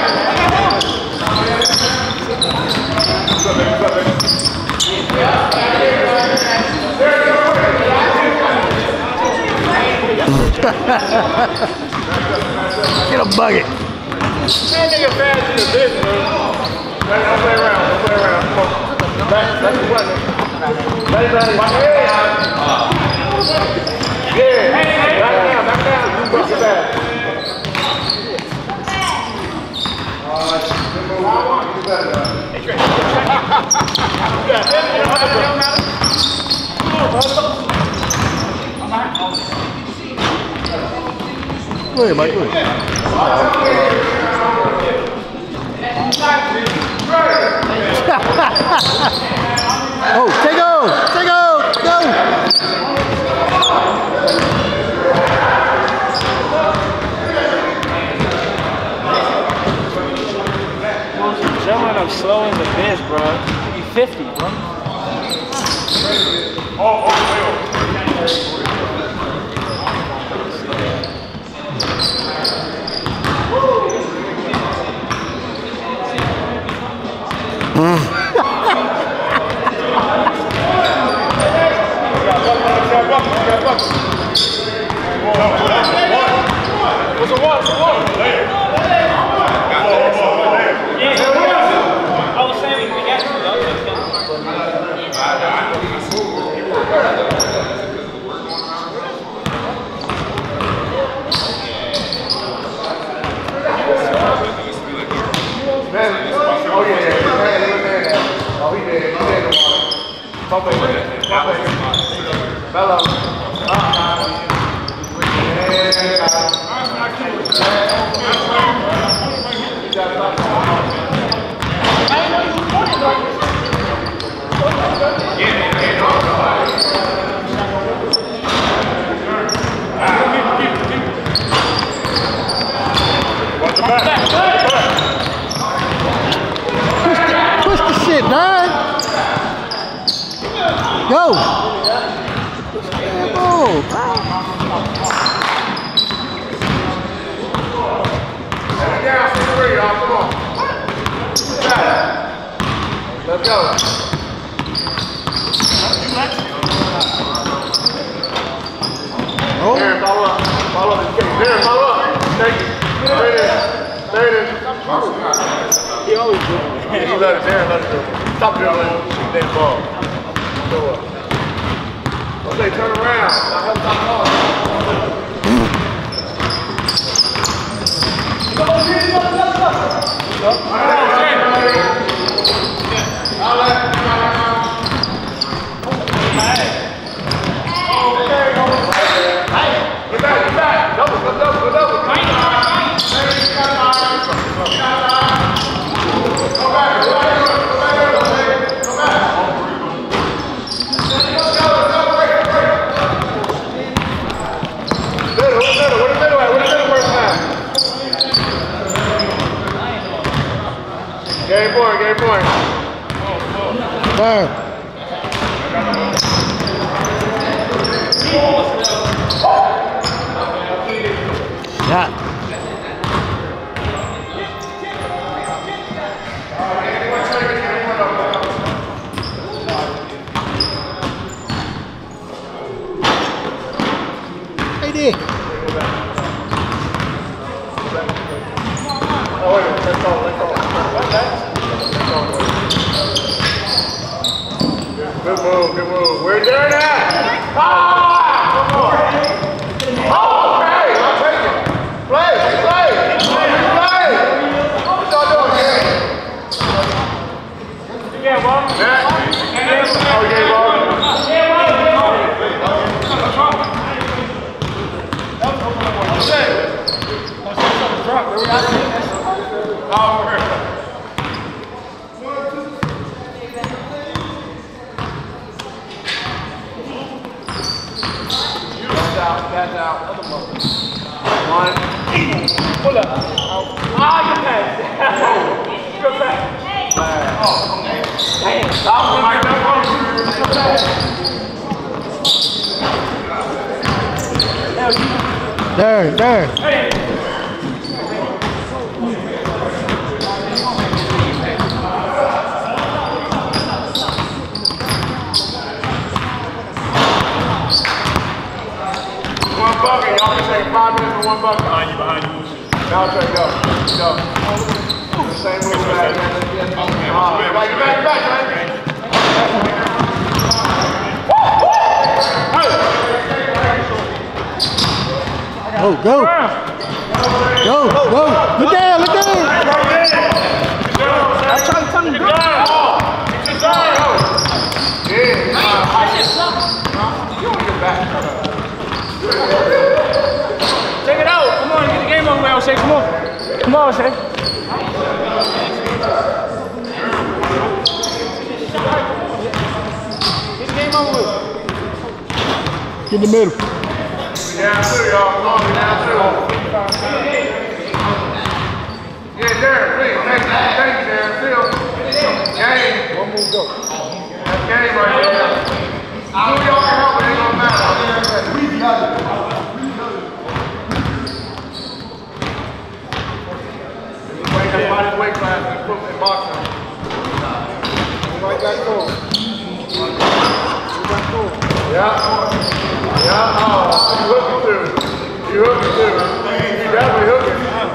Get a bucket. That nigga fast in the bitch, bro. Don't play around. Come on. Back the button. Back yeah. Back down. You bust it back. Go ahead, Mike. Go ahead. Oh, take go! Go! Jumping up slow in the bench, bro. You 50, bro. Push the shit, man. Go. Let's go. Oh. Darren, follow up. Darren, follow up. Thank you. Stay there. He always do. You let it there, let it go. Stop dribbling, shoot that ball. Go up. Okay, turn around. Now help top ball. Get back. Double. Game point. Fire. Yeah. Hey, Dick. Oh, wait, let's go. Good move. Where's Darren at? Come on! Okay, I'll take it. Play! What y'all doing, man? Yeah, ball. Oh, yeah, ball. That's out. Other ball. One. Pull up. Good pass. Good pass. Oh, damn. There. One bucket. Y'all can take 5 minutes for one bucket. Behind you. Now Trey, go. The same move back, man. Back, man. Go. Look down. I'm trying to tell you. Take it out. Come on, get the game on, O'Shea. Come on, O'Shea. Get the game on with. Get in the middle. Down two, y'all. Come on, down two. Yeah, Darren, please. Thank you, Darren. Still. Game. One move, go. That's game right there. Who y'all can help, it ain't gonna matter. We got it. Everybody's weight class in boxing. Everybody got cool. Yeah. Oh, you hooking too. You definitely hooking.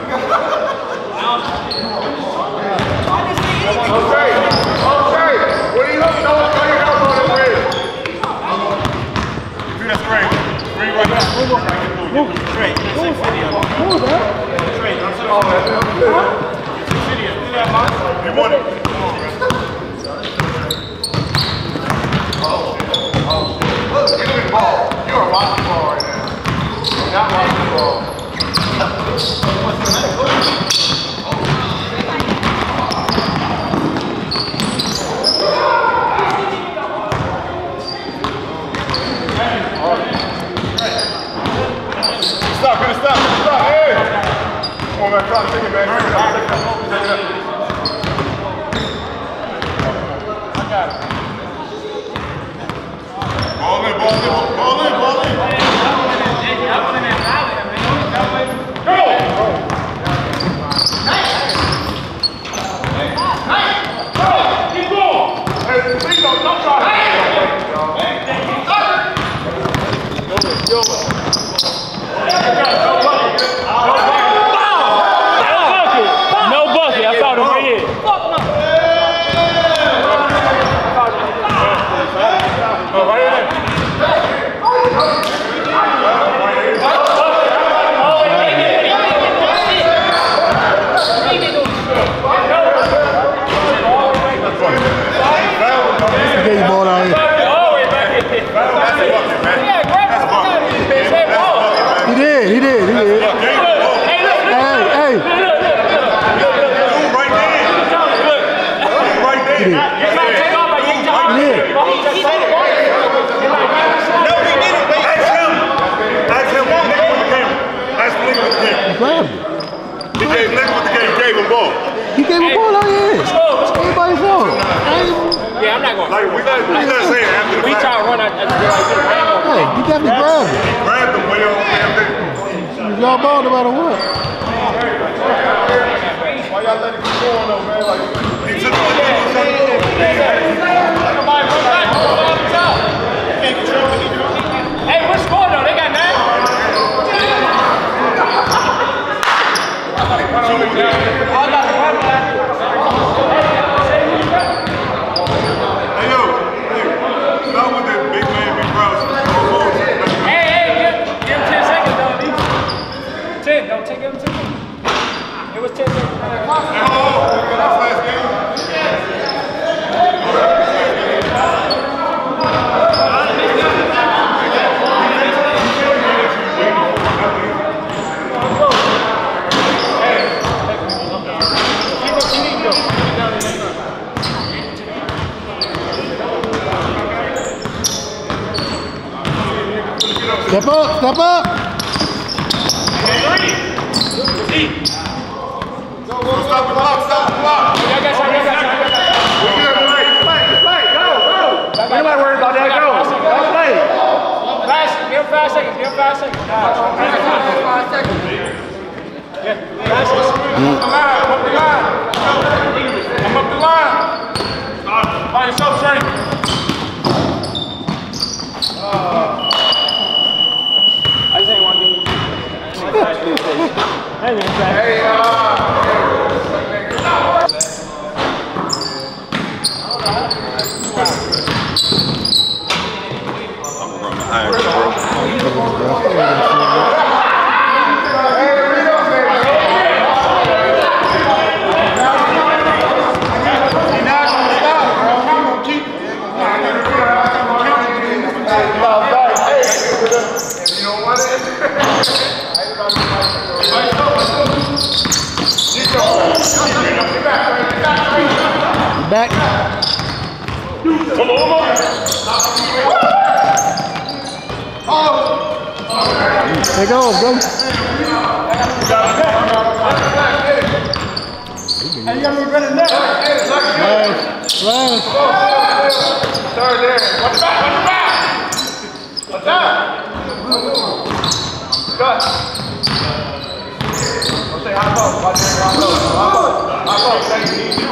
Okay. What are you hooking? Throw your elbow on the rim. Do that straight. Bring right back. Move. Straight. Move, man. Straight. Oh, that's good. Video. Do that, man. You want it. Look, give me the ball. You are watching the ball right now. You're not watching the ball. Stop. Hey! Come on, man. Try to take it, man. I got it. Ball in. Go! Keep going! Hey, please don't try. No bucket. I found him right here. take off like he just did. No, he didn't. Wait. Ask him what nigga with the camera. Ask the nigga with the camera. He grabbed it. He gave nigga with the camera. He gave him ball. He gave a ball out here. Everybody's wrong. Yeah, I'm not going to. Like, we not saying after the We fact. try to run out and be like, Hey, he definitely grabbed it. He grabbed him way over there. It's y'all ball no matter what. Why y'all let it keep going though, man? Like, he took the hey, what's going on? They got that? hey, yo. Stop with that big man, big browser. Hey, give him 10 seconds, though. 10, don't take him 10 seconds. It was 10 seconds. Hey, hold on. That's last game. Step up, step up. Stop the clock. I got Anybody worried about that? Go. Let's play. Give him 5 seconds. Give him 5 seconds. 5 seconds. Yeah, 5 seconds. I'm up the line. By yourself, Trey. I just ain't want to give him. Back. Take off, go. Hey, you gotta be better than that. Flash. Third there. Watch back. Watch out. Cut. Don't say high ball. Watch it. High ball. Thank you.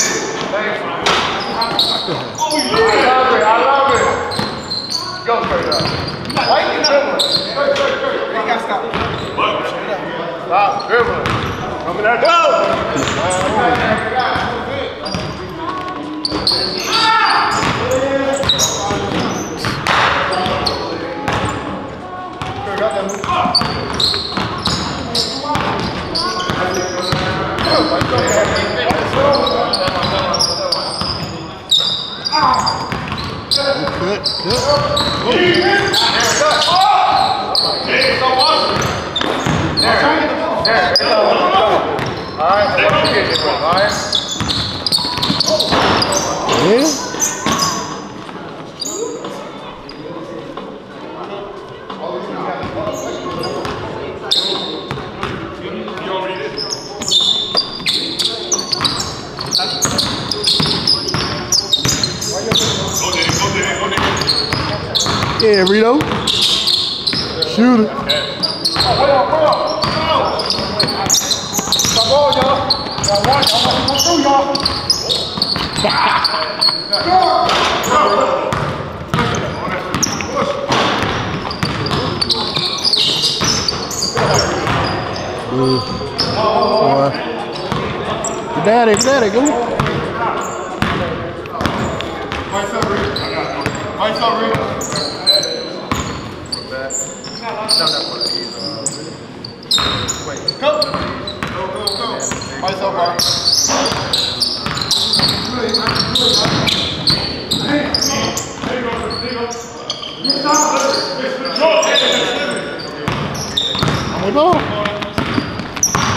I love it. Go straight up. Why you dribbling? You gotta stop. Stop dribbling. Come in there. Go. Yeah, Rito. Shoot it. Daddy, go.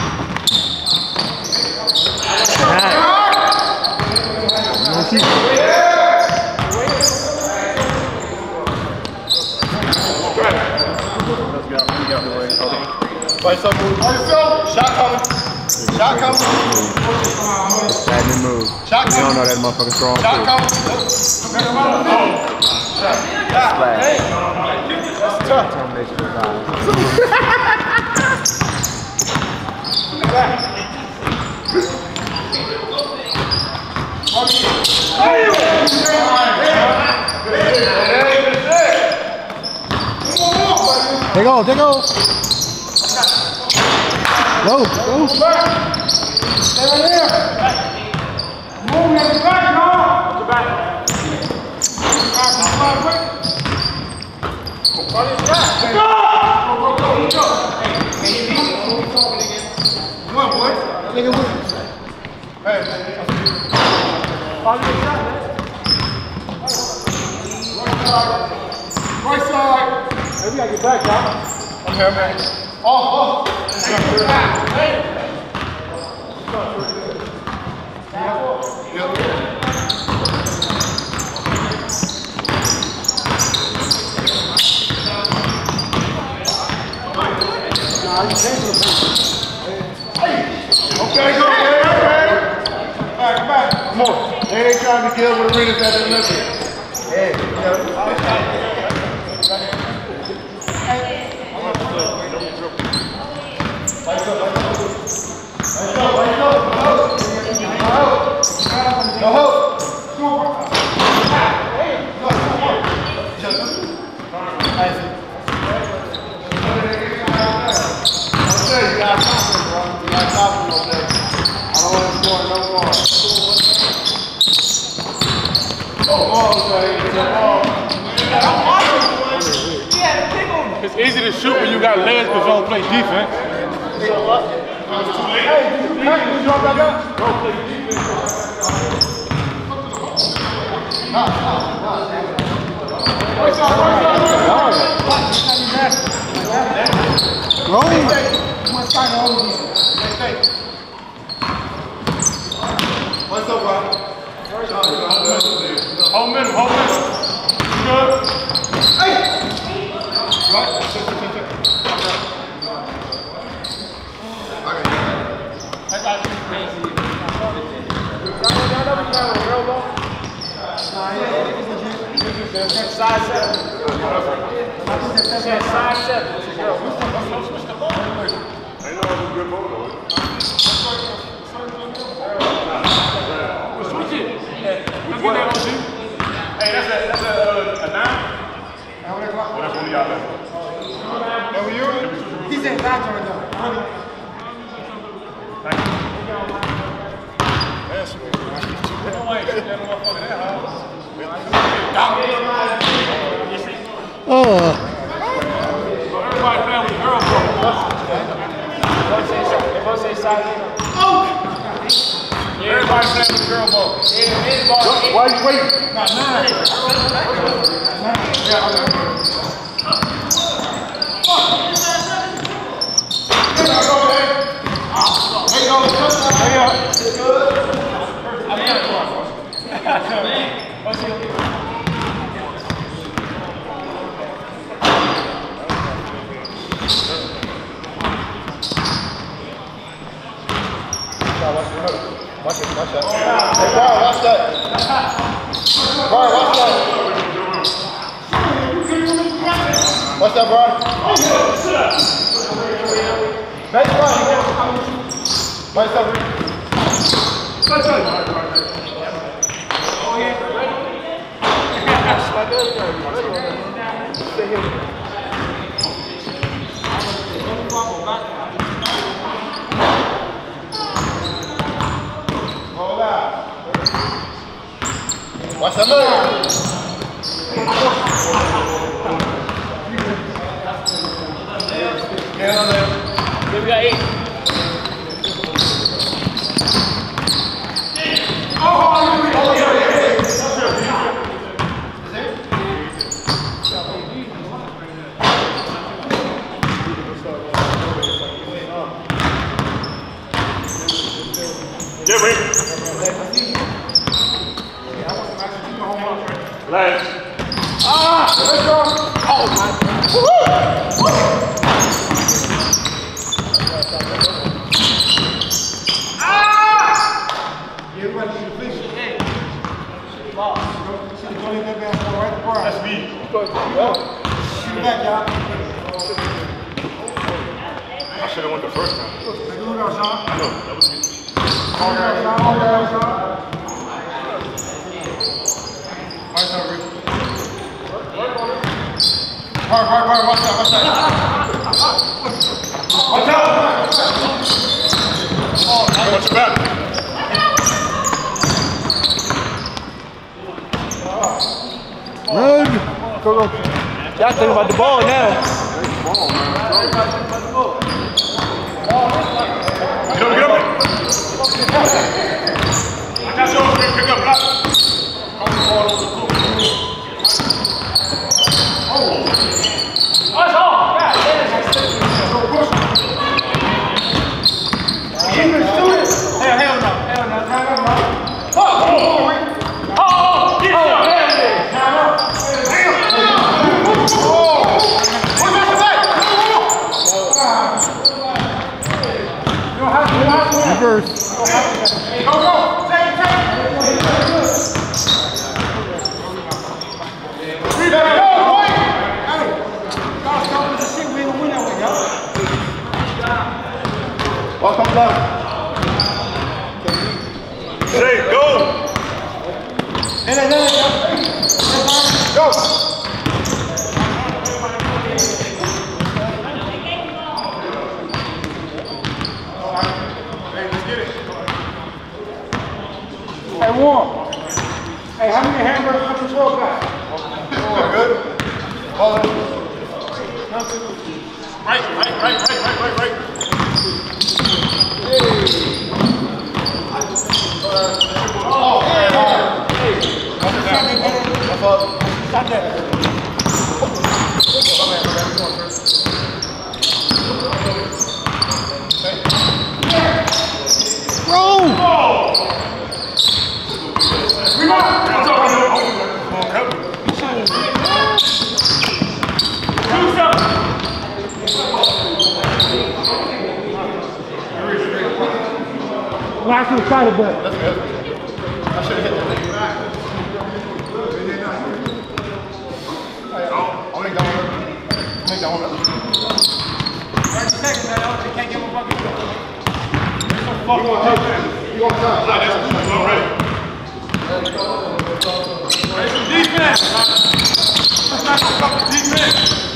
Keep Right, so move. Shot coming. Shot coming. That didn't move. Shot You don't know that motherfucker strong. Shot coming. Splash. That's tough. Determination of eyes. Take on, take on. Go, go. Stay right there. Move at the back, no. Come on, boy. Nigga, move. Hey. Right side. Hey, we gotta get back, y'all. Okay, man. Oh. Hey. Okay, go ahead, okay. Back. Come on. They ain't trying to deal with arenas at the Olympics. Hey, It's easy to shoot when you got legs because you don't play defense. Hey, did you jump back up? Go play defense. What's up, bro? Hold minute. Good. Hey! Right? Side 7. Switch it. Hey, that's a 9? That's one of y'all left. That was you? He said back right now. That's sweet. Everybody playing with the girl ball. Everybody playing with the girl ball. Why you waiting? Watch that. Hey, Brian, watch that. Brian, watch that. Watch that, Brian. Back, Brian. Watch that. Watch that leg. We got 8. Get ready. Last. Let's go. Oh, my. Woo-hoo. That's me. I should have won the first time. I know, that was me. Watch out! Watch your back. Run! Y'all think about the ball now. Get up, get up. I got you over here, pick up, block. Reverse. Go, take it. Welcome back. Say, go. Go. Hey, Warren. Hey, how many hamburgers have you got? Good. Ball in. Right. Last one side of that. I should have hit that. Only that one. Make that one up. 30 seconds, man. You can't give him a bucket. You on top. That's already. Defense. Defense.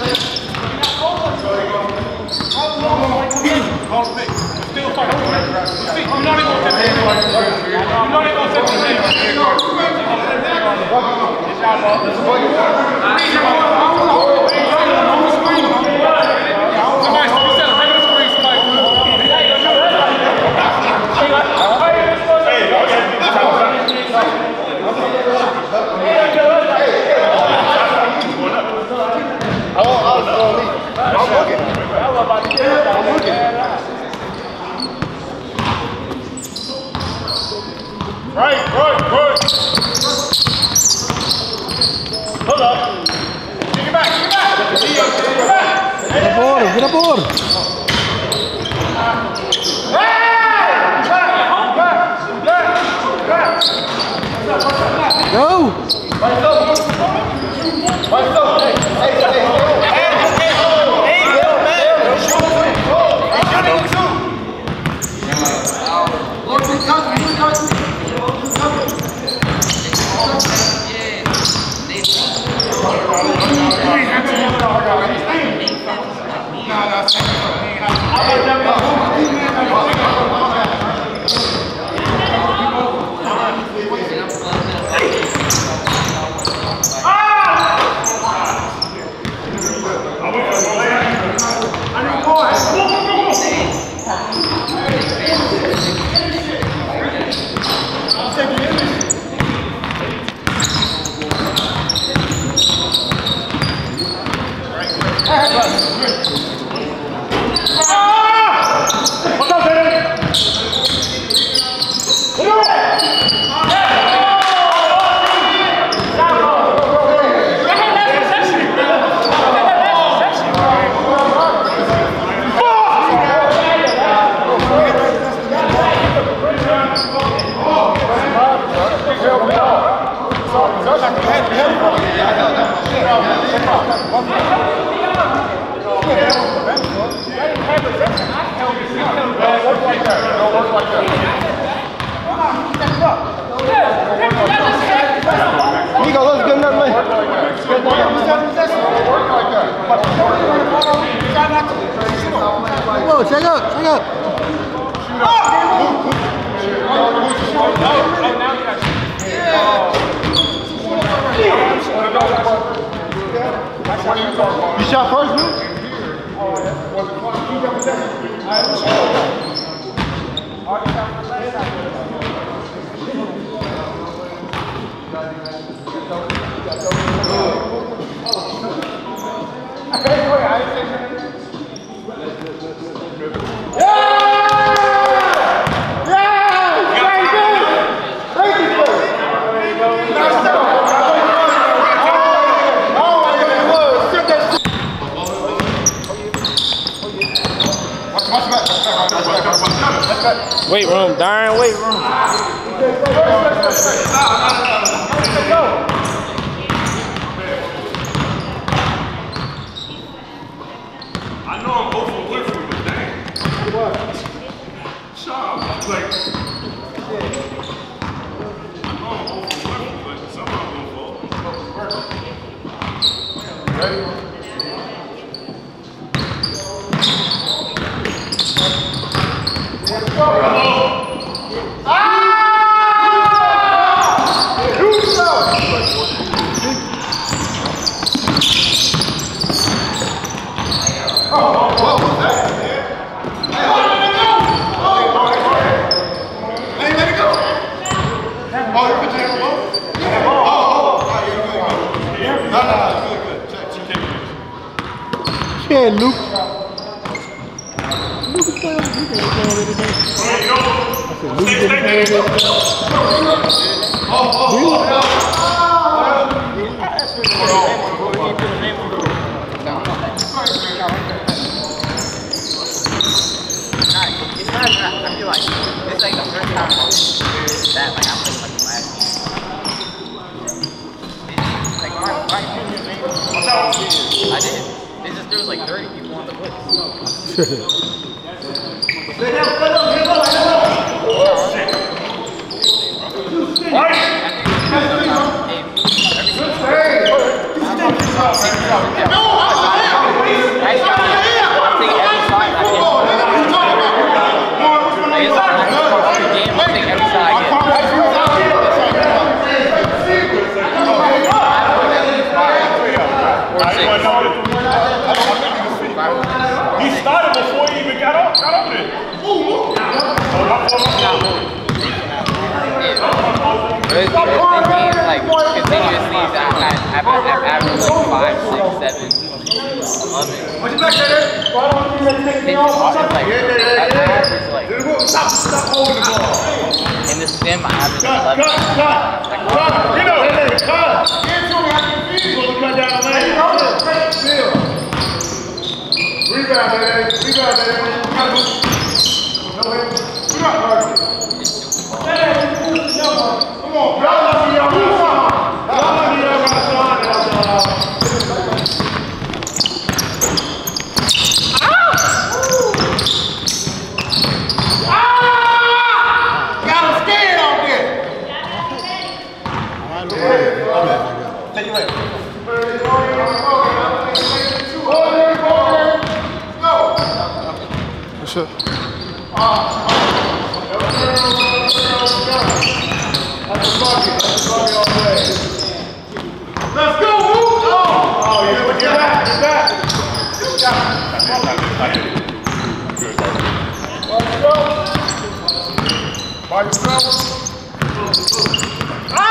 Call the pick. Still fight. You know they're going to set the hand. You know they're going to set the hand. Right. Hold up. Take it back. Get aboard. Go! Nico, let's get another man. Come on, check up, check up. You shot first, dude? Weight room, darn weight room. I know I'm over with you, but dang. What? Sean, like, I know I'm over with you, but somehow I'm going to fall. Ready? Yeah, Luke. Luke is playing. Luke ain't playing anything. I said, Luke didn't play anything. I feel like it's like the first time that like I played like last year. Like my junior name. I did. It's just there was like 30 people on the list. He started before he even got up there. Like continuously, I've averaged like 5, 6, 7, 11. What's your back there? Stop holding the ball. In the sim, I average 11. Cut down the lane. Rebound, baby. Rebound, baby. Come on, bro. Got him scared out there. Take it away. What's up? Let's go, move! Oh, yeah, but get back, get back. Let's go. By yourself. Ah!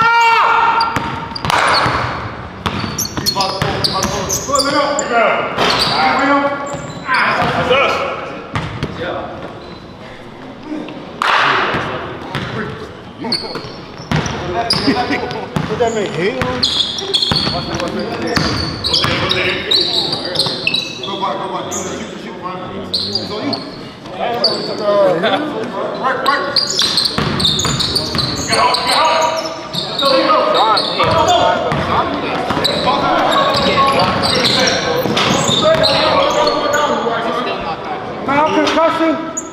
Pull it up. That's us. What that mean? Hell? Go back. Shoot, Ryan. It's on you. Right. John,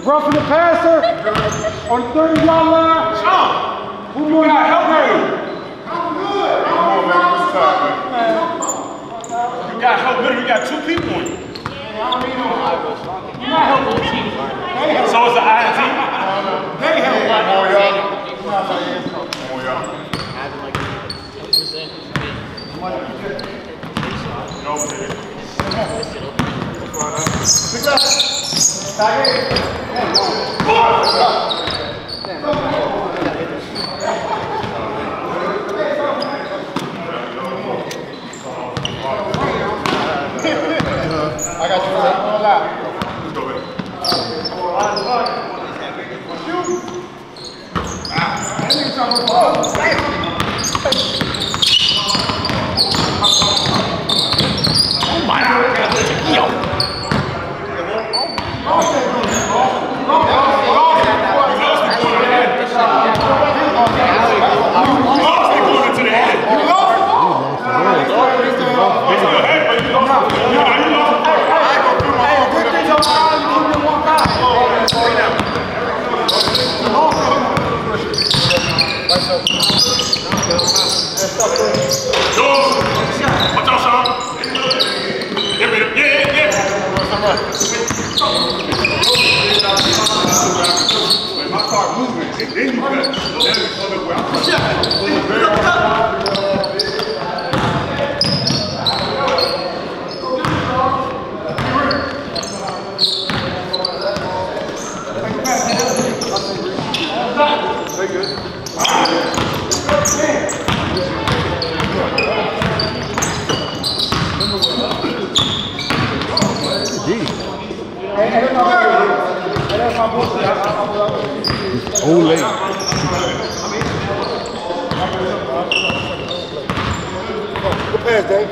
Roughing the passer on the 30-yard line. Who more got help me? You got help with it. You got 2 people on you. So it's an INT? They help. I got you. Let's go, man. Watch out, Sean. Yeah. When my car moving, then you got very good. Old lady. Good pass, Dave.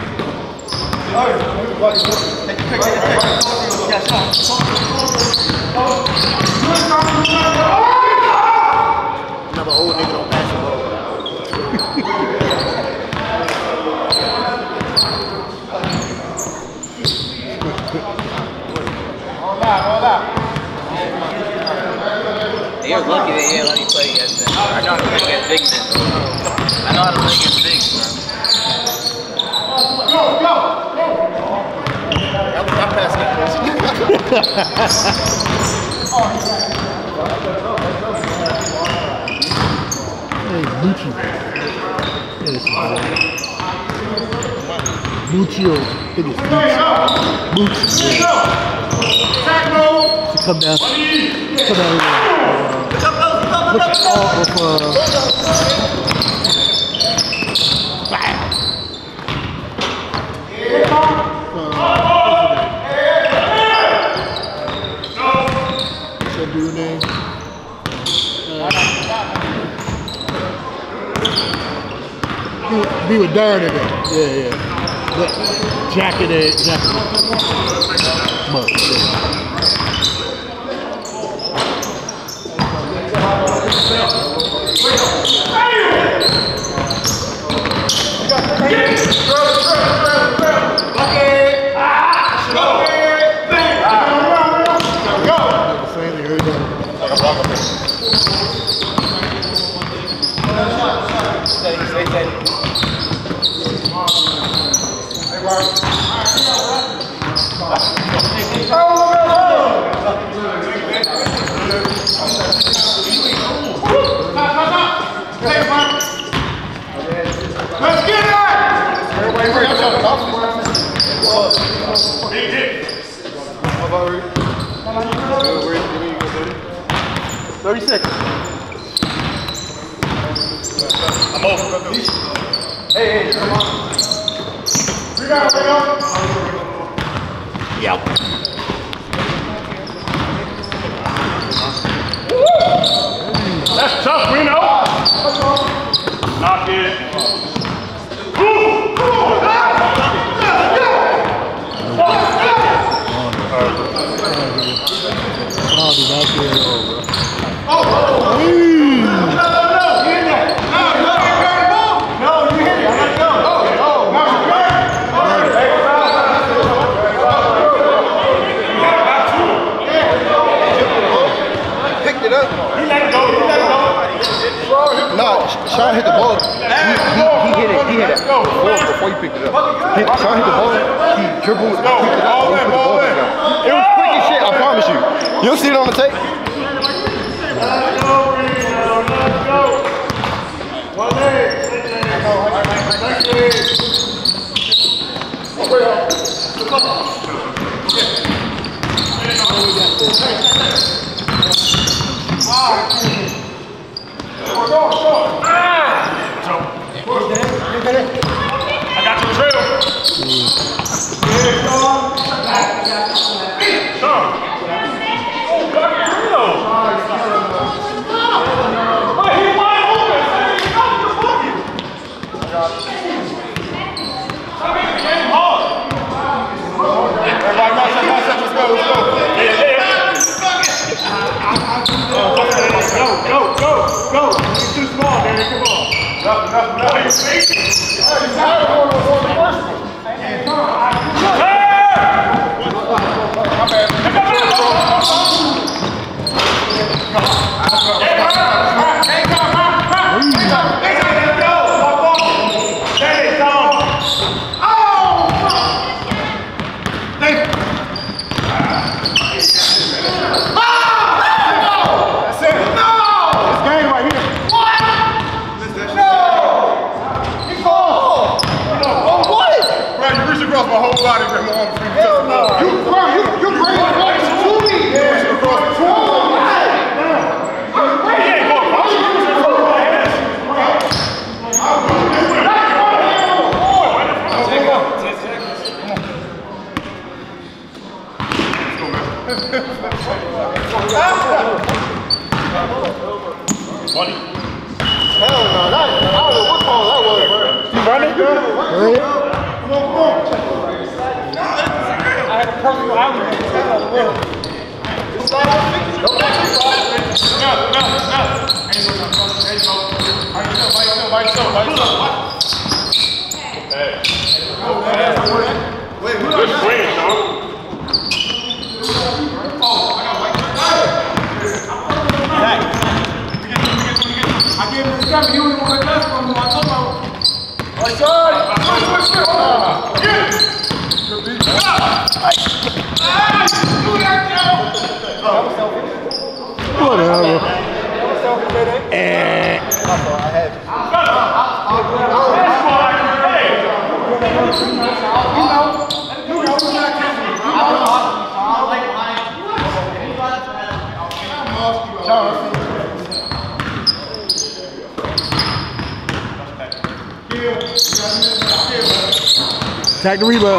Another old nigga don't pass the ball. Hold up. You're lucky that you let me play against them. I know how to play against big men. I know how to play against bigs, bro. I'm passing Hey, Mucci. Muccio. It is Mucci. She come down here. What's that dude's name? Be with Darren in there. Yeah. But jacket. Mug, yeah. Let's get it! Everybody bring it up. 30 seconds. I'm over. Hey, come on. We got it, Yep. That's tough, Reno. Knock it. before you picked it up. He hit the ball. He dribbled. He picked it up. He put the ball back down. It was quick as shit, I promise you. You'll see it on the tape. Let's go. One leg. I got your trail. Go. It's too small, man. Come on. Across my whole body, my arm free. Hell no. You bring it right to me. Yeah, across the whole body. He ain't going to Hell no. I don't know what call that was, bro. You running? Come on. I had a personal outlet. Wait, good swing, dog. I gave him the stamp. He only wanted less from him. I told him. Right side. Whatever. Attack the rebound.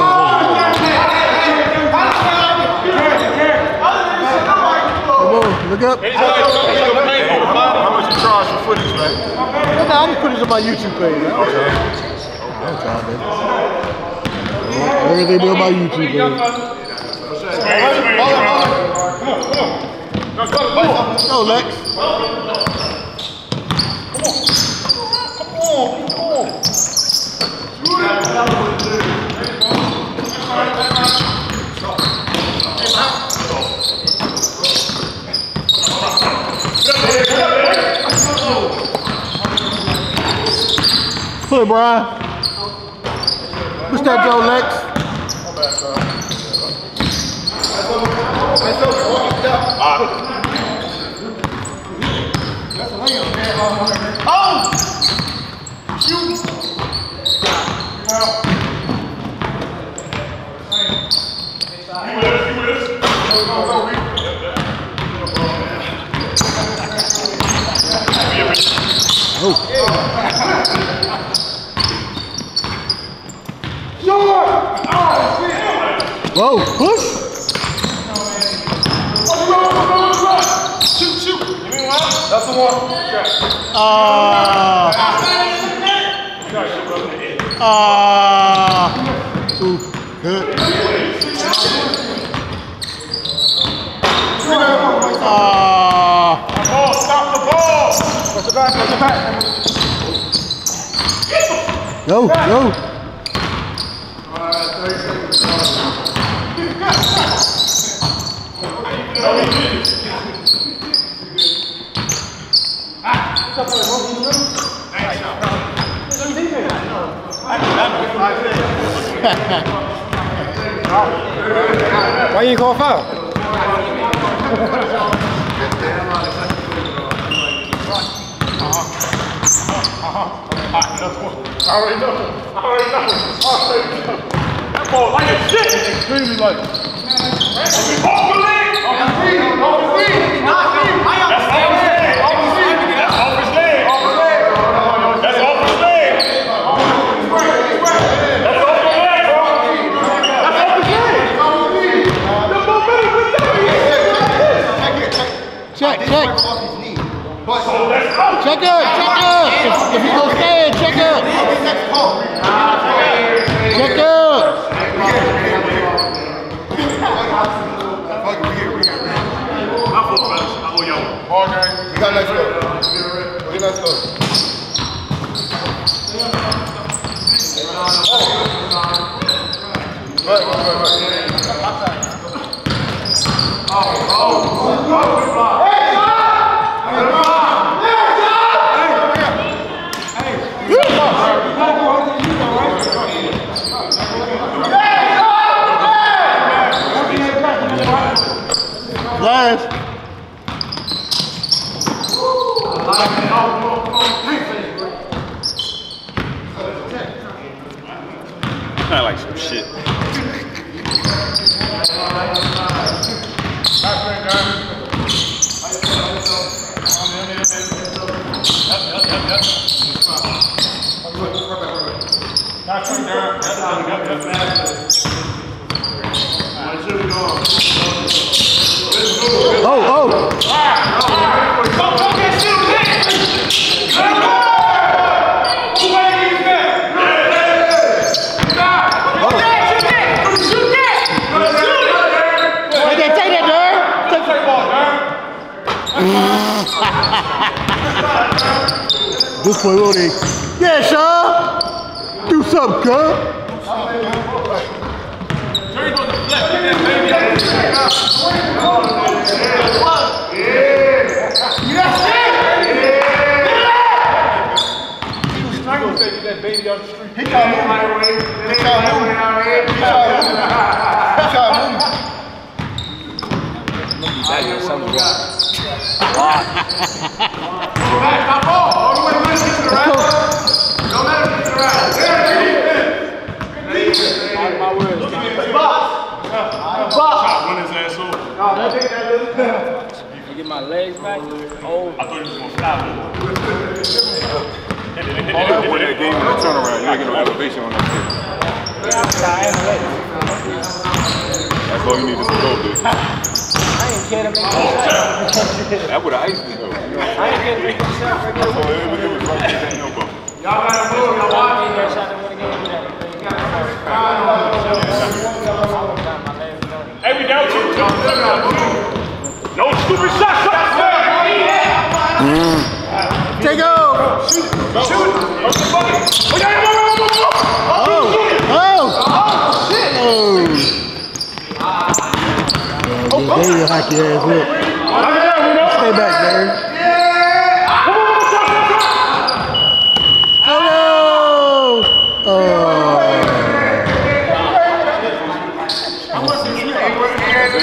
Look up. How much you charge for footage, man? I'm gonna put it on my YouTube page. Everything do on my YouTube page. Go, Lex. Come on. Put it, Brian. What's that, Joe Lex? Oh! Shoot! Whoa, push! Shoot! That's the one. Ooh, good. Stop the ball! Watch the back. Go. Why you call foul? I already know. That ball like a shit. Extremely light. Off the leg. Off his leg. Off his leg. That's off his leg. That's off his leg. That's off his leg, bro. That's off his leg. The momentum with that. Check. So that's out. Check up. If you gonna stand, check up. Check up. Okay. We got let's go. Let's go. Last. Kinda like some shit. This boy will need. Yeah, Sean. Do something, cuz. That baby on the street. He tried moving. He tried moving. Get my legs back. Oh, I thought he was going to stop it. When that game in the turnaround, you ain't get no elevation on that shit. That's all you need is a goal, dude. I ain't kidding me. That would have iced me, though. I ain't kidding me. It was right there, no bump. Y'all gotta move, y'all watch. Hey, we down 2. No stupid shots. Take off. Shoot. Oh, shit. Oh, there you hack your ass up. Stay back, man.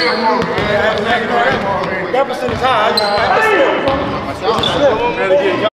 That percentage high.